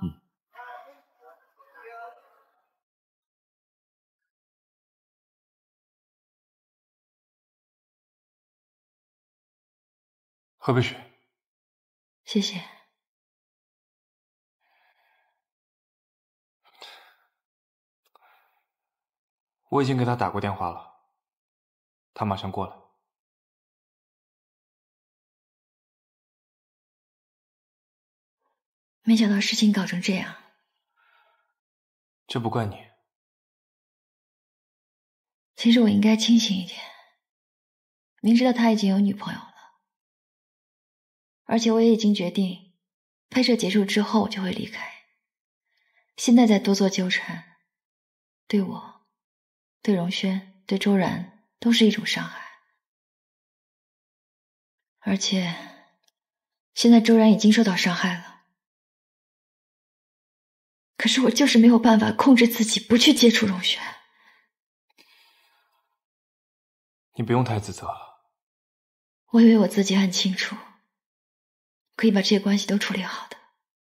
喝杯水。 谢谢。 我已经给他打过电话了，他马上过来。 没想到事情搞成这样。 这不怪你。 其实我应该清醒一点，明知道他已经有女朋友了，而且我也已经决定，拍摄结束之后我就会离开。现在再多做纠缠，对我、对荣轩、对周然都是一种伤害。而且，现在周然已经受到伤害了。可是我就是没有办法控制自己不去接触荣轩。 你不用太自责了。 我以为我自己很清楚，可以把这些关系都处理好的。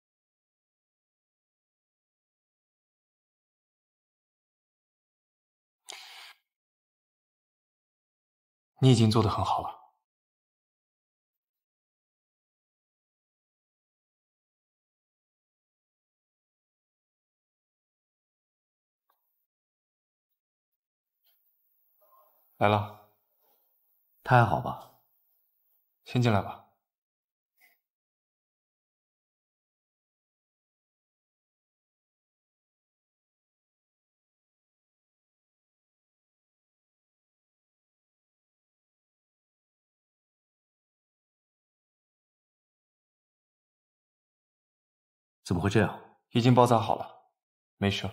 你已经做得很好了。来了。 他还好吧？ 先进来吧。 怎么会这样？ 已经包扎好了，没事了。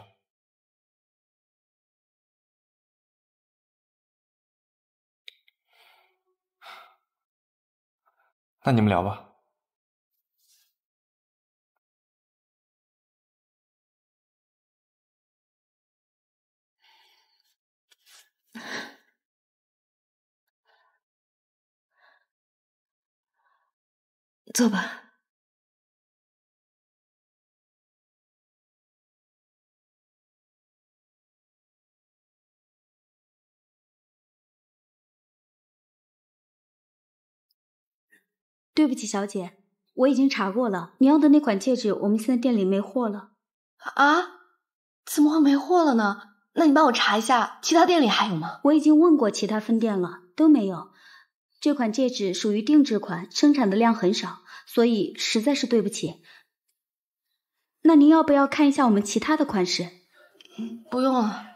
那你们聊吧。 坐吧。 对不起，小姐，我已经查过了，你要的那款戒指我们现在店里没货了。 啊？怎么会没货了呢？那你帮我查一下，其他店里还有吗？ 我已经问过其他分店了，都没有。这款戒指属于定制款，生产的量很少，所以实在是对不起。那您要不要看一下我们其他的款式？ 不用了。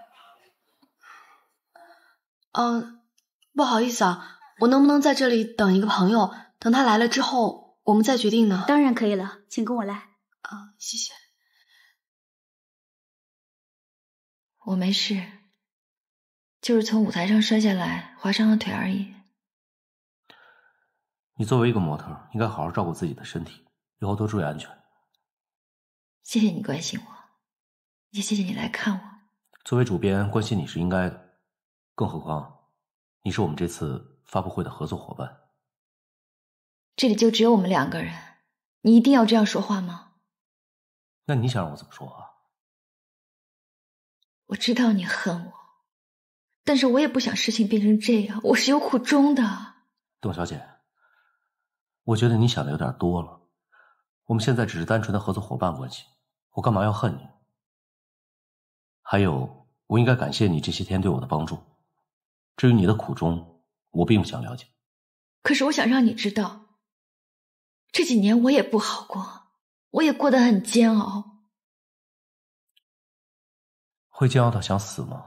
不好意思啊，我能不能在这里等一个朋友，等他来了之后我们再决定呢？ 当然可以了，请跟我来。 谢谢。 我没事，就是从舞台上摔下来，划伤了腿而已。 你作为一个模特，应该好好照顾自己的身体，以后多注意安全。 谢谢你关心我，也谢谢你来看我。 作为主编，关心你是应该的，更何况你是我们这次发布会的合作伙伴。 这里就只有我们2个人，你一定要这样说话吗？ 那你想让我怎么说啊？ 我知道你恨我，但是我也不想事情变成这样，我是有苦衷的。 董小姐，我觉得你想的有点多了。我们现在只是单纯的合作伙伴关系，我干嘛要恨你？还有，我应该感谢你这些天对我的帮助。至于你的苦衷，我并不想了解。 可是我想让你知道，这几年我也不好过，我也过得很煎熬。 会煎熬到想死吗？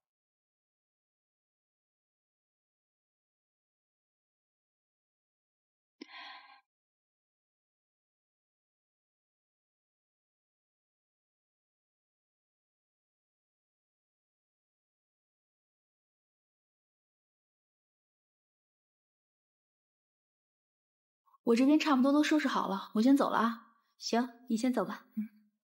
我这边差不多都收拾好了，我先走了啊。行，你先走吧。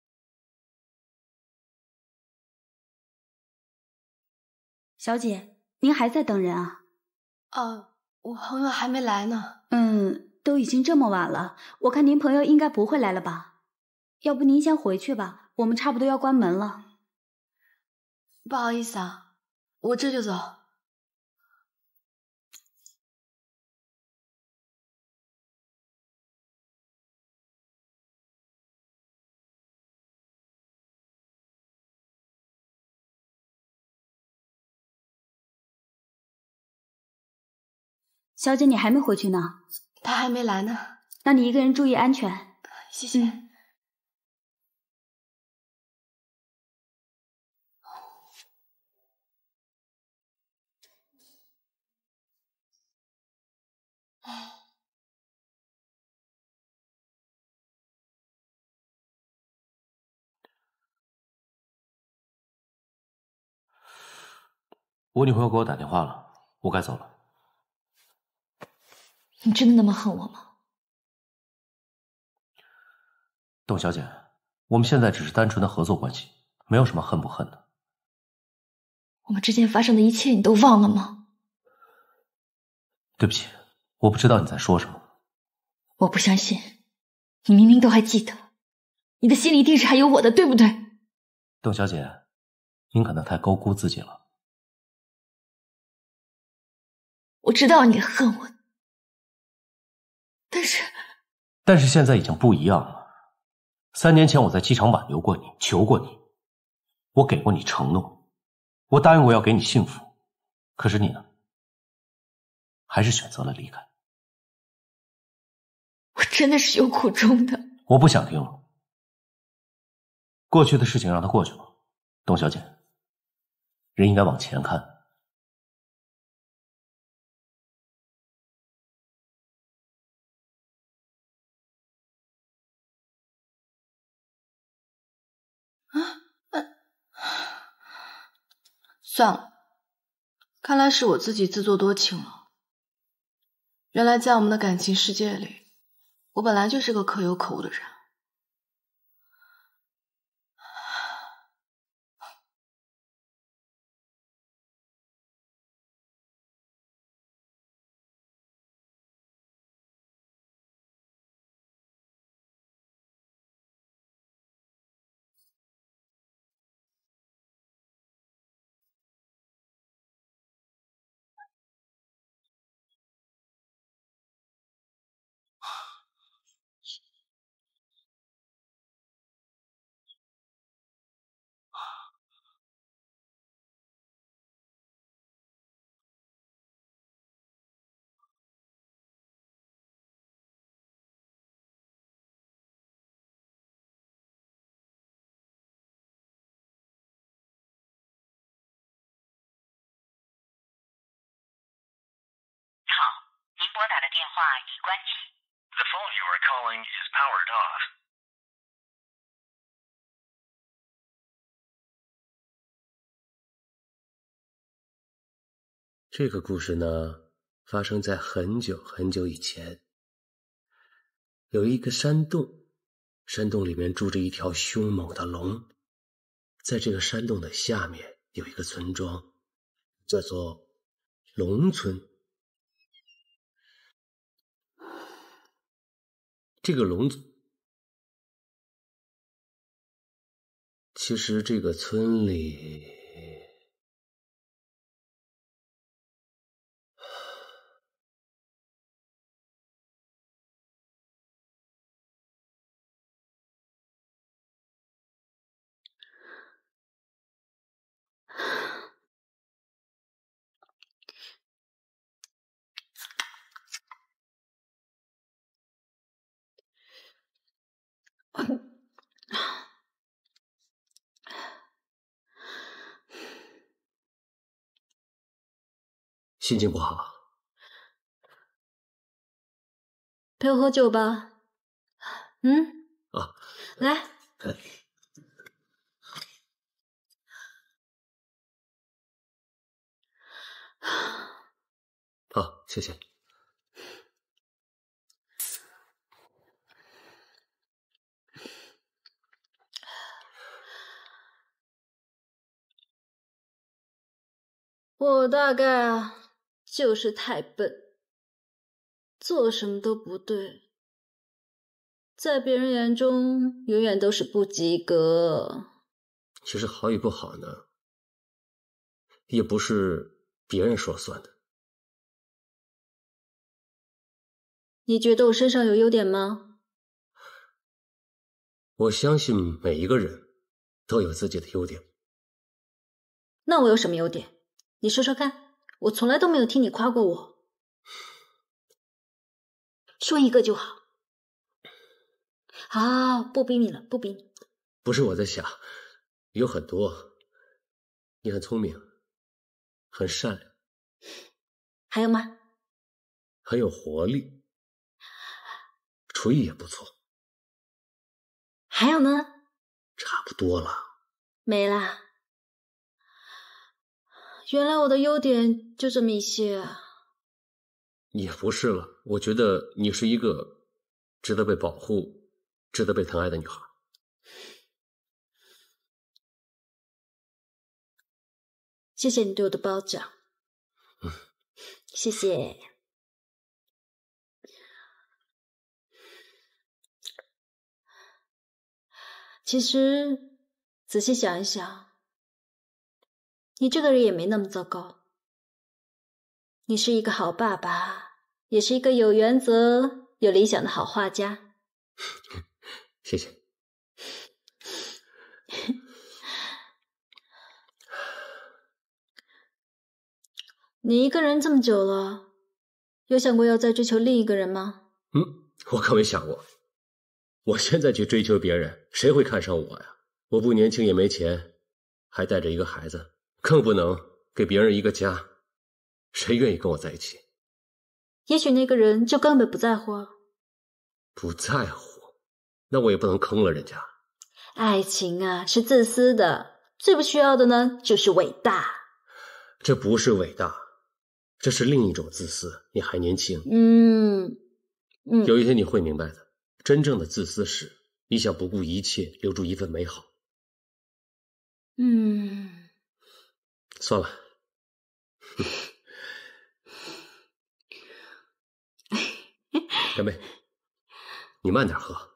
小姐，您还在等人啊？ 我朋友还没来呢。 都已经这么晚了，我看您朋友应该不会来了吧？要不您先回去吧，我们差不多要关门了。 不好意思啊，我这就走。 小姐，你还没回去呢？ 他还没来呢。 那你一个人注意安全。 谢谢。 我女朋友给我打电话了，我该走了。 你真的那么恨我吗？ 董小姐，我们现在只是单纯的合作关系，没有什么恨不恨的。 我们之间发生的一切你都忘了吗？ 对不起，我不知道你在说什么。 我不相信，你明明都还记得，你的心里一定是还有我的，对不对？ 董小姐，您可能太高估自己了。 我知道你恨我，但是现在已经不一样了。3年前我在机场挽留过你，求过你，我给过你承诺，我答应过要给你幸福，可是你呢？还是选择了离开。 我真的是有苦衷的。 我不想听了，过去的事情让它过去吧。董小姐，人应该往前看。 算了，看来是我自己自作多情了。原来在我们的感情世界里，我本来就是个可有可无的人。 您拨打的电话已关机。The phone you are calling is powered off. 这个故事呢，发生在很久很久以前。 有一个山洞，山洞里面住着一条凶猛的龙。在这个山洞的下面有一个村庄，叫做龙村。这个龙，其实这个村里心情不好， 陪我喝酒吧。来。 好，谢谢。 我大概就是太笨，做什么都不对，在别人眼中永远都是不及格。 其实好与不好呢，也不是别人说了算的。 你觉得我身上有优点吗？ 我相信每一个人都有自己的优点。 那我有什么优点？你说说看，我从来都没有听你夸过我。说一个就好。好，不逼你了，不逼你。 不是我在想，有很多。你很聪明，很善良。 还有吗？ 很有活力，厨艺也不错。 还有呢？ 差不多了。 没啦。原来我的优点就这么一些啊。 也不是了，我觉得你是一个值得被保护、值得被疼爱的女孩。 谢谢你对我的褒奖。谢谢。其实仔细想一想，你这个人也没那么糟糕。你是一个好爸爸，也是一个有原则、有理想的好画家。 谢谢。 你一个人这么久了，有想过要再追求另一个人吗？ 我可没想过。我现在去追求别人，谁会看上我呀？我不年轻也没钱，还带着一个孩子，更不能给别人一个家，谁愿意跟我在一起？ 也许那个人就根本不在乎。 不在乎，那我也不能坑了人家。 爱情啊，是自私的，最不需要的呢，就是伟大。 这不是伟大，这是另一种自私。你还年轻。有一天你会明白的。真正的自私是你想不顾一切留住一份美好。算了。干杯。你慢点喝。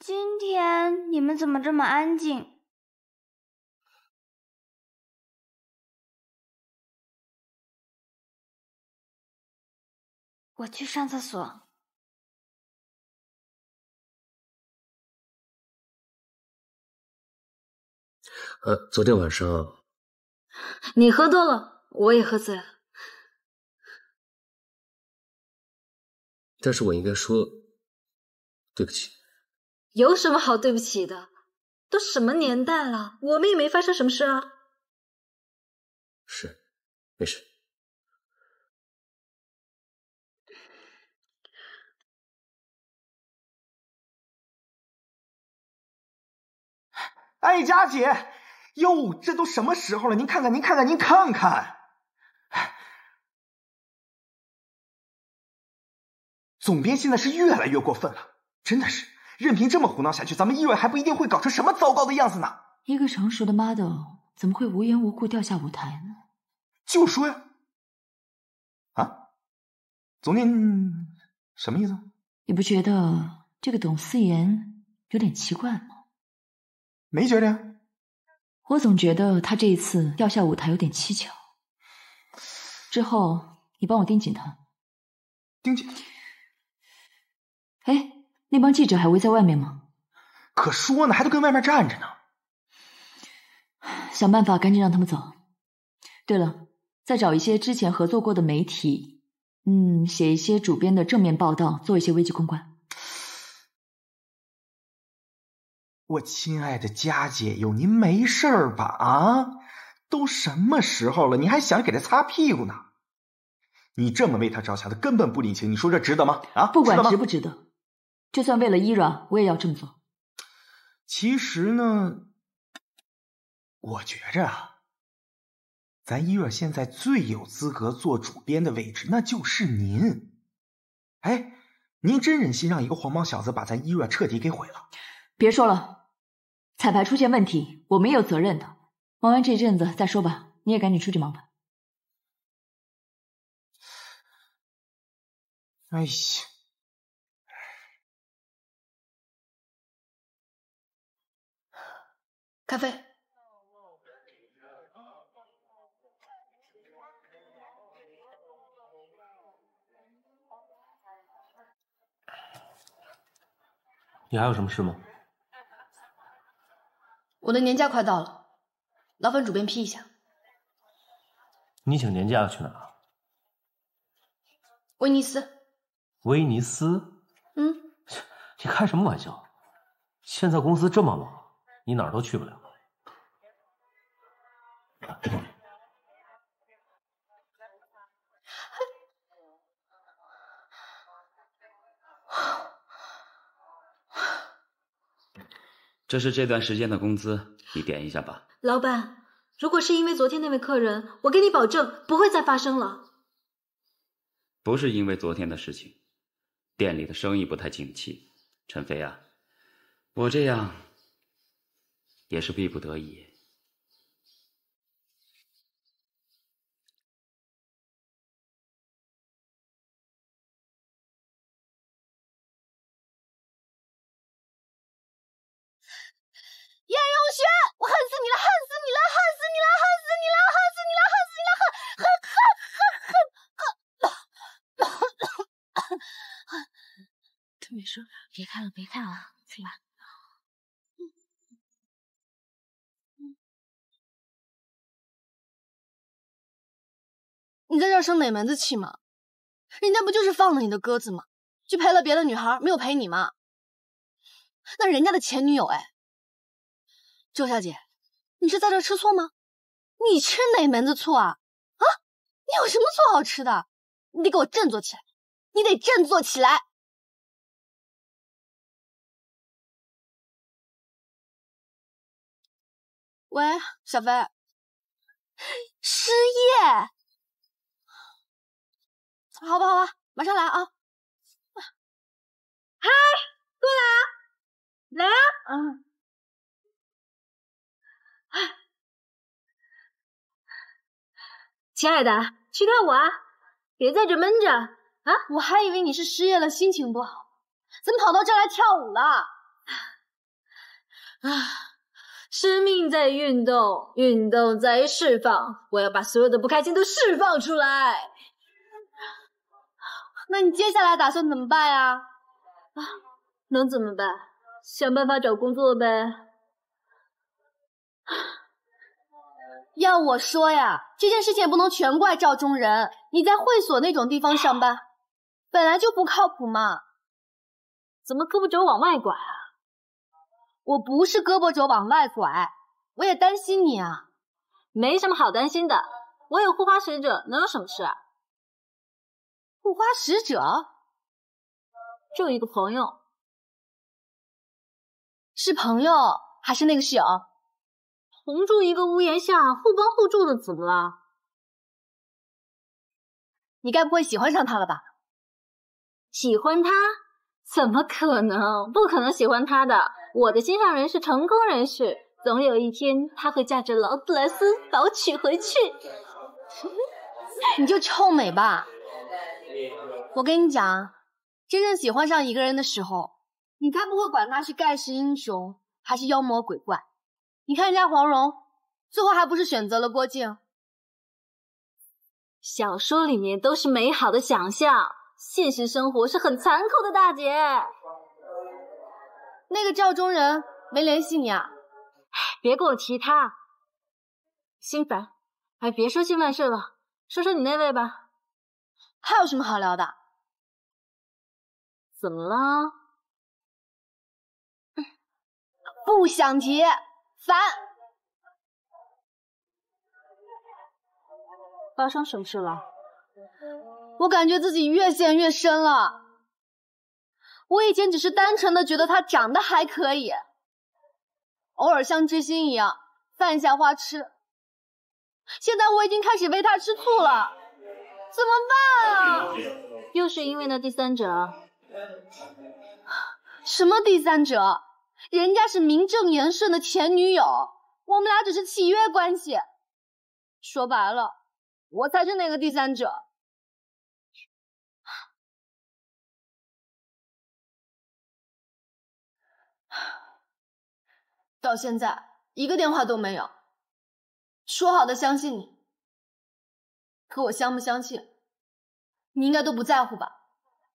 今天你们怎么这么安静？我去上厕所。 昨天晚上你喝多了，我也喝醉了。 但是我应该说对不起。 有什么好对不起的？都什么年代了，我们也没发生什么事啊。 是，没事。 哎，佳姐，哟，这都什么时候了？您看看，您看看，您看看。总编现在是越来越过分了，真的是，任凭这么胡闹下去，咱们医院还不一定会搞成什么糟糕的样子呢。 一个成熟的 model 怎么会无缘无故掉下舞台呢？ 就说呀。啊？总编什么意思？ 你不觉得这个董思妍有点奇怪吗？ 没觉着呀。 我总觉得他这一次掉下舞台有点蹊跷。之后你帮我盯紧他。 盯紧？ 哎，那帮记者还围在外面吗？ 可说呢，还都跟外面站着呢。 想办法赶紧让他们走。对了，再找一些之前合作过的媒体，写一些主编的正面报道，做一些危机公关。 我亲爱的佳姐哟，您没事儿吧？啊，都什么时候了，你还想给他擦屁股呢？你这么为他着想，他根本不领情，你说这值得吗？啊， 不管值不值得，就算为了Ira，我也要这么做。 其实呢，我觉着啊，咱Ira现在最有资格做主编的位置，那就是您。哎，您真忍心让一个黄毛小子把咱Ira彻底给毁了？ 别说了，彩排出现问题，我们也有责任的。忙完这阵子再说吧，你也赶紧出去忙吧。 哎呀， 咖啡。 你还有什么事吗？ 我的年假快到了，劳烦主编批一下。 你请年假要去哪儿？ 威尼斯。 威尼斯？你开什么玩笑？现在公司这么忙，你哪儿都去不了。 这是这段时间的工资，你点一下吧。 老板，如果是因为昨天那位客人，我给你保证不会再发生了。 不是因为昨天的事情，店里的生意不太景气。陈飞啊，我这样也是逼不得已。 叶永轩，我恨死你了，恨死你了，恨死你了，恨死你了，恨死你了，恨死你了， 特别说，别看了，别看了，去吧。 你在这儿生哪门子气吗？人家不就是放了你的鸽子吗？去陪了别的女孩，没有陪你吗？那人家的前女友哎。周小姐，你是在这吃醋吗？你吃哪门子醋啊？啊，你有什么醋好吃的？你得给我振作起来，你得振作起来。喂，小飞，失业？好吧，好吧，马上来啊！ 嗨，过来啊，来啊！亲爱的，去跳舞啊！别在这闷着啊！ 我还以为你是失业了，心情不好，怎么跑到这儿来跳舞了？ 生命在运动，运动在释放。我要把所有的不开心都释放出来。 那你接下来打算怎么办呀？ 能怎么办？想办法找工作呗。 要我说呀，这件事情也不能全怪赵中仁。你在会所那种地方上班，本来就不靠谱嘛。 怎么胳膊肘往外拐啊？ 我不是胳膊肘往外拐，我也担心你啊。 没什么好担心的，我有护花使者，能有什么事啊？ 护花使者？ 就一个朋友。 是朋友还是那个室友？ 同住一个屋檐下，互帮互助的，怎么了？ 你该不会喜欢上他了吧？ 喜欢他？怎么可能？不可能喜欢他的。我的心上人是成功人士，总有一天他会驾着劳斯莱斯把我娶回去。 你就臭美吧！我跟你讲，真正喜欢上一个人的时候，你该不会管他是盖世英雄还是妖魔鬼怪。你看人家黄蓉，最后还不是选择了郭靖？ 小说里面都是美好的想象，现实生活是很残酷的，大姐。 那个赵中仁没联系你啊？ 别给我提他，心烦。别说心烦事了，说说你那位吧。 还有什么好聊的？ 怎么了？ 不想提，烦。 发生什么事了？ 我感觉自己越陷越深了。我以前只是单纯的觉得他长得还可以，偶尔像知心一样犯下花痴。现在我已经开始为他吃醋了，怎么办啊？ 又是因为那第三者？ 什么第三者？人家是名正言顺的前女友，我们俩只是契约关系。说白了，我才是那个第三者。到现在一个电话都没有，说好的相信你，可我相不相信，你应该都不在乎吧？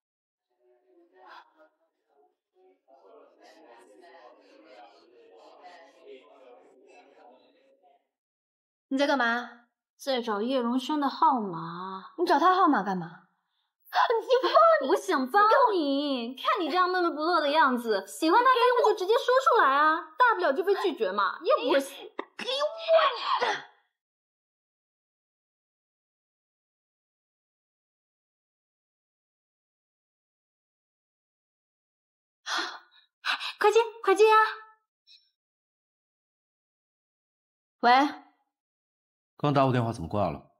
你在干嘛？ 在找叶荣轩的号码。 你找他号码干嘛？ 你帮我想帮你，看你这样闷闷不乐的样子，喜欢他干脆就直接说出来啊，大不了就被拒绝嘛，又不会死。 给我！ 快接，快接啊！ 喂。 刚打我电话怎么挂了？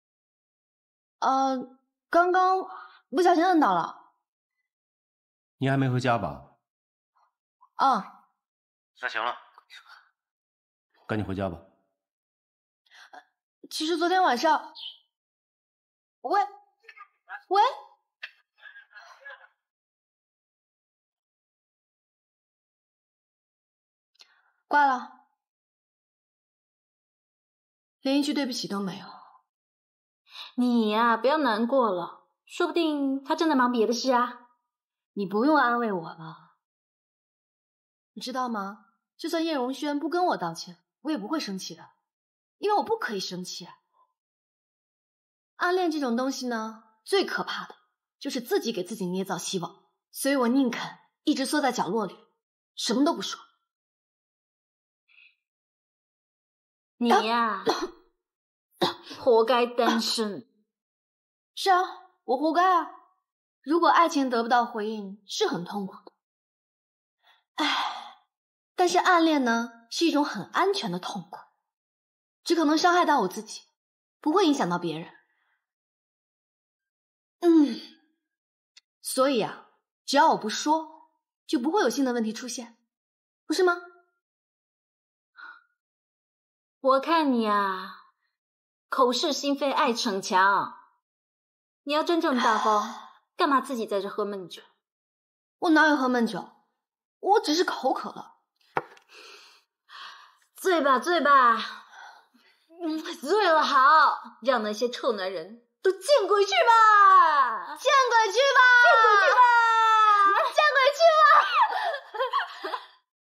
刚刚不小心摁到了。 你还没回家吧？那行了，赶紧回家吧。 其实昨天晚上，喂，挂了，连一句对不起都没有。 你呀，不要难过了，说不定他正在忙别的事啊。 你不用安慰我了，你知道吗？就算叶荣轩不跟我道歉，我也不会生气的，因为我不可以生气。暗恋这种东西呢，最可怕的就是自己给自己捏造希望，所以我宁肯一直缩在角落里，什么都不说。 你呀，活该单身。 是啊，我活该啊。如果爱情得不到回应，是很痛苦的。唉，但是暗恋呢，是一种很安全的痛苦，只可能伤害到我自己，不会影响到别人。所以啊，只要我不说，就不会有新的问题出现，不是吗？ 我看你啊，口是心非，爱逞强。你要真正大方，干嘛自己在这喝闷酒？ 我哪有喝闷酒？我只是口渴了。 醉吧醉吧，醉了好，让那些臭男人都见鬼去吧！见鬼去吧！见鬼去吧！见鬼去吧！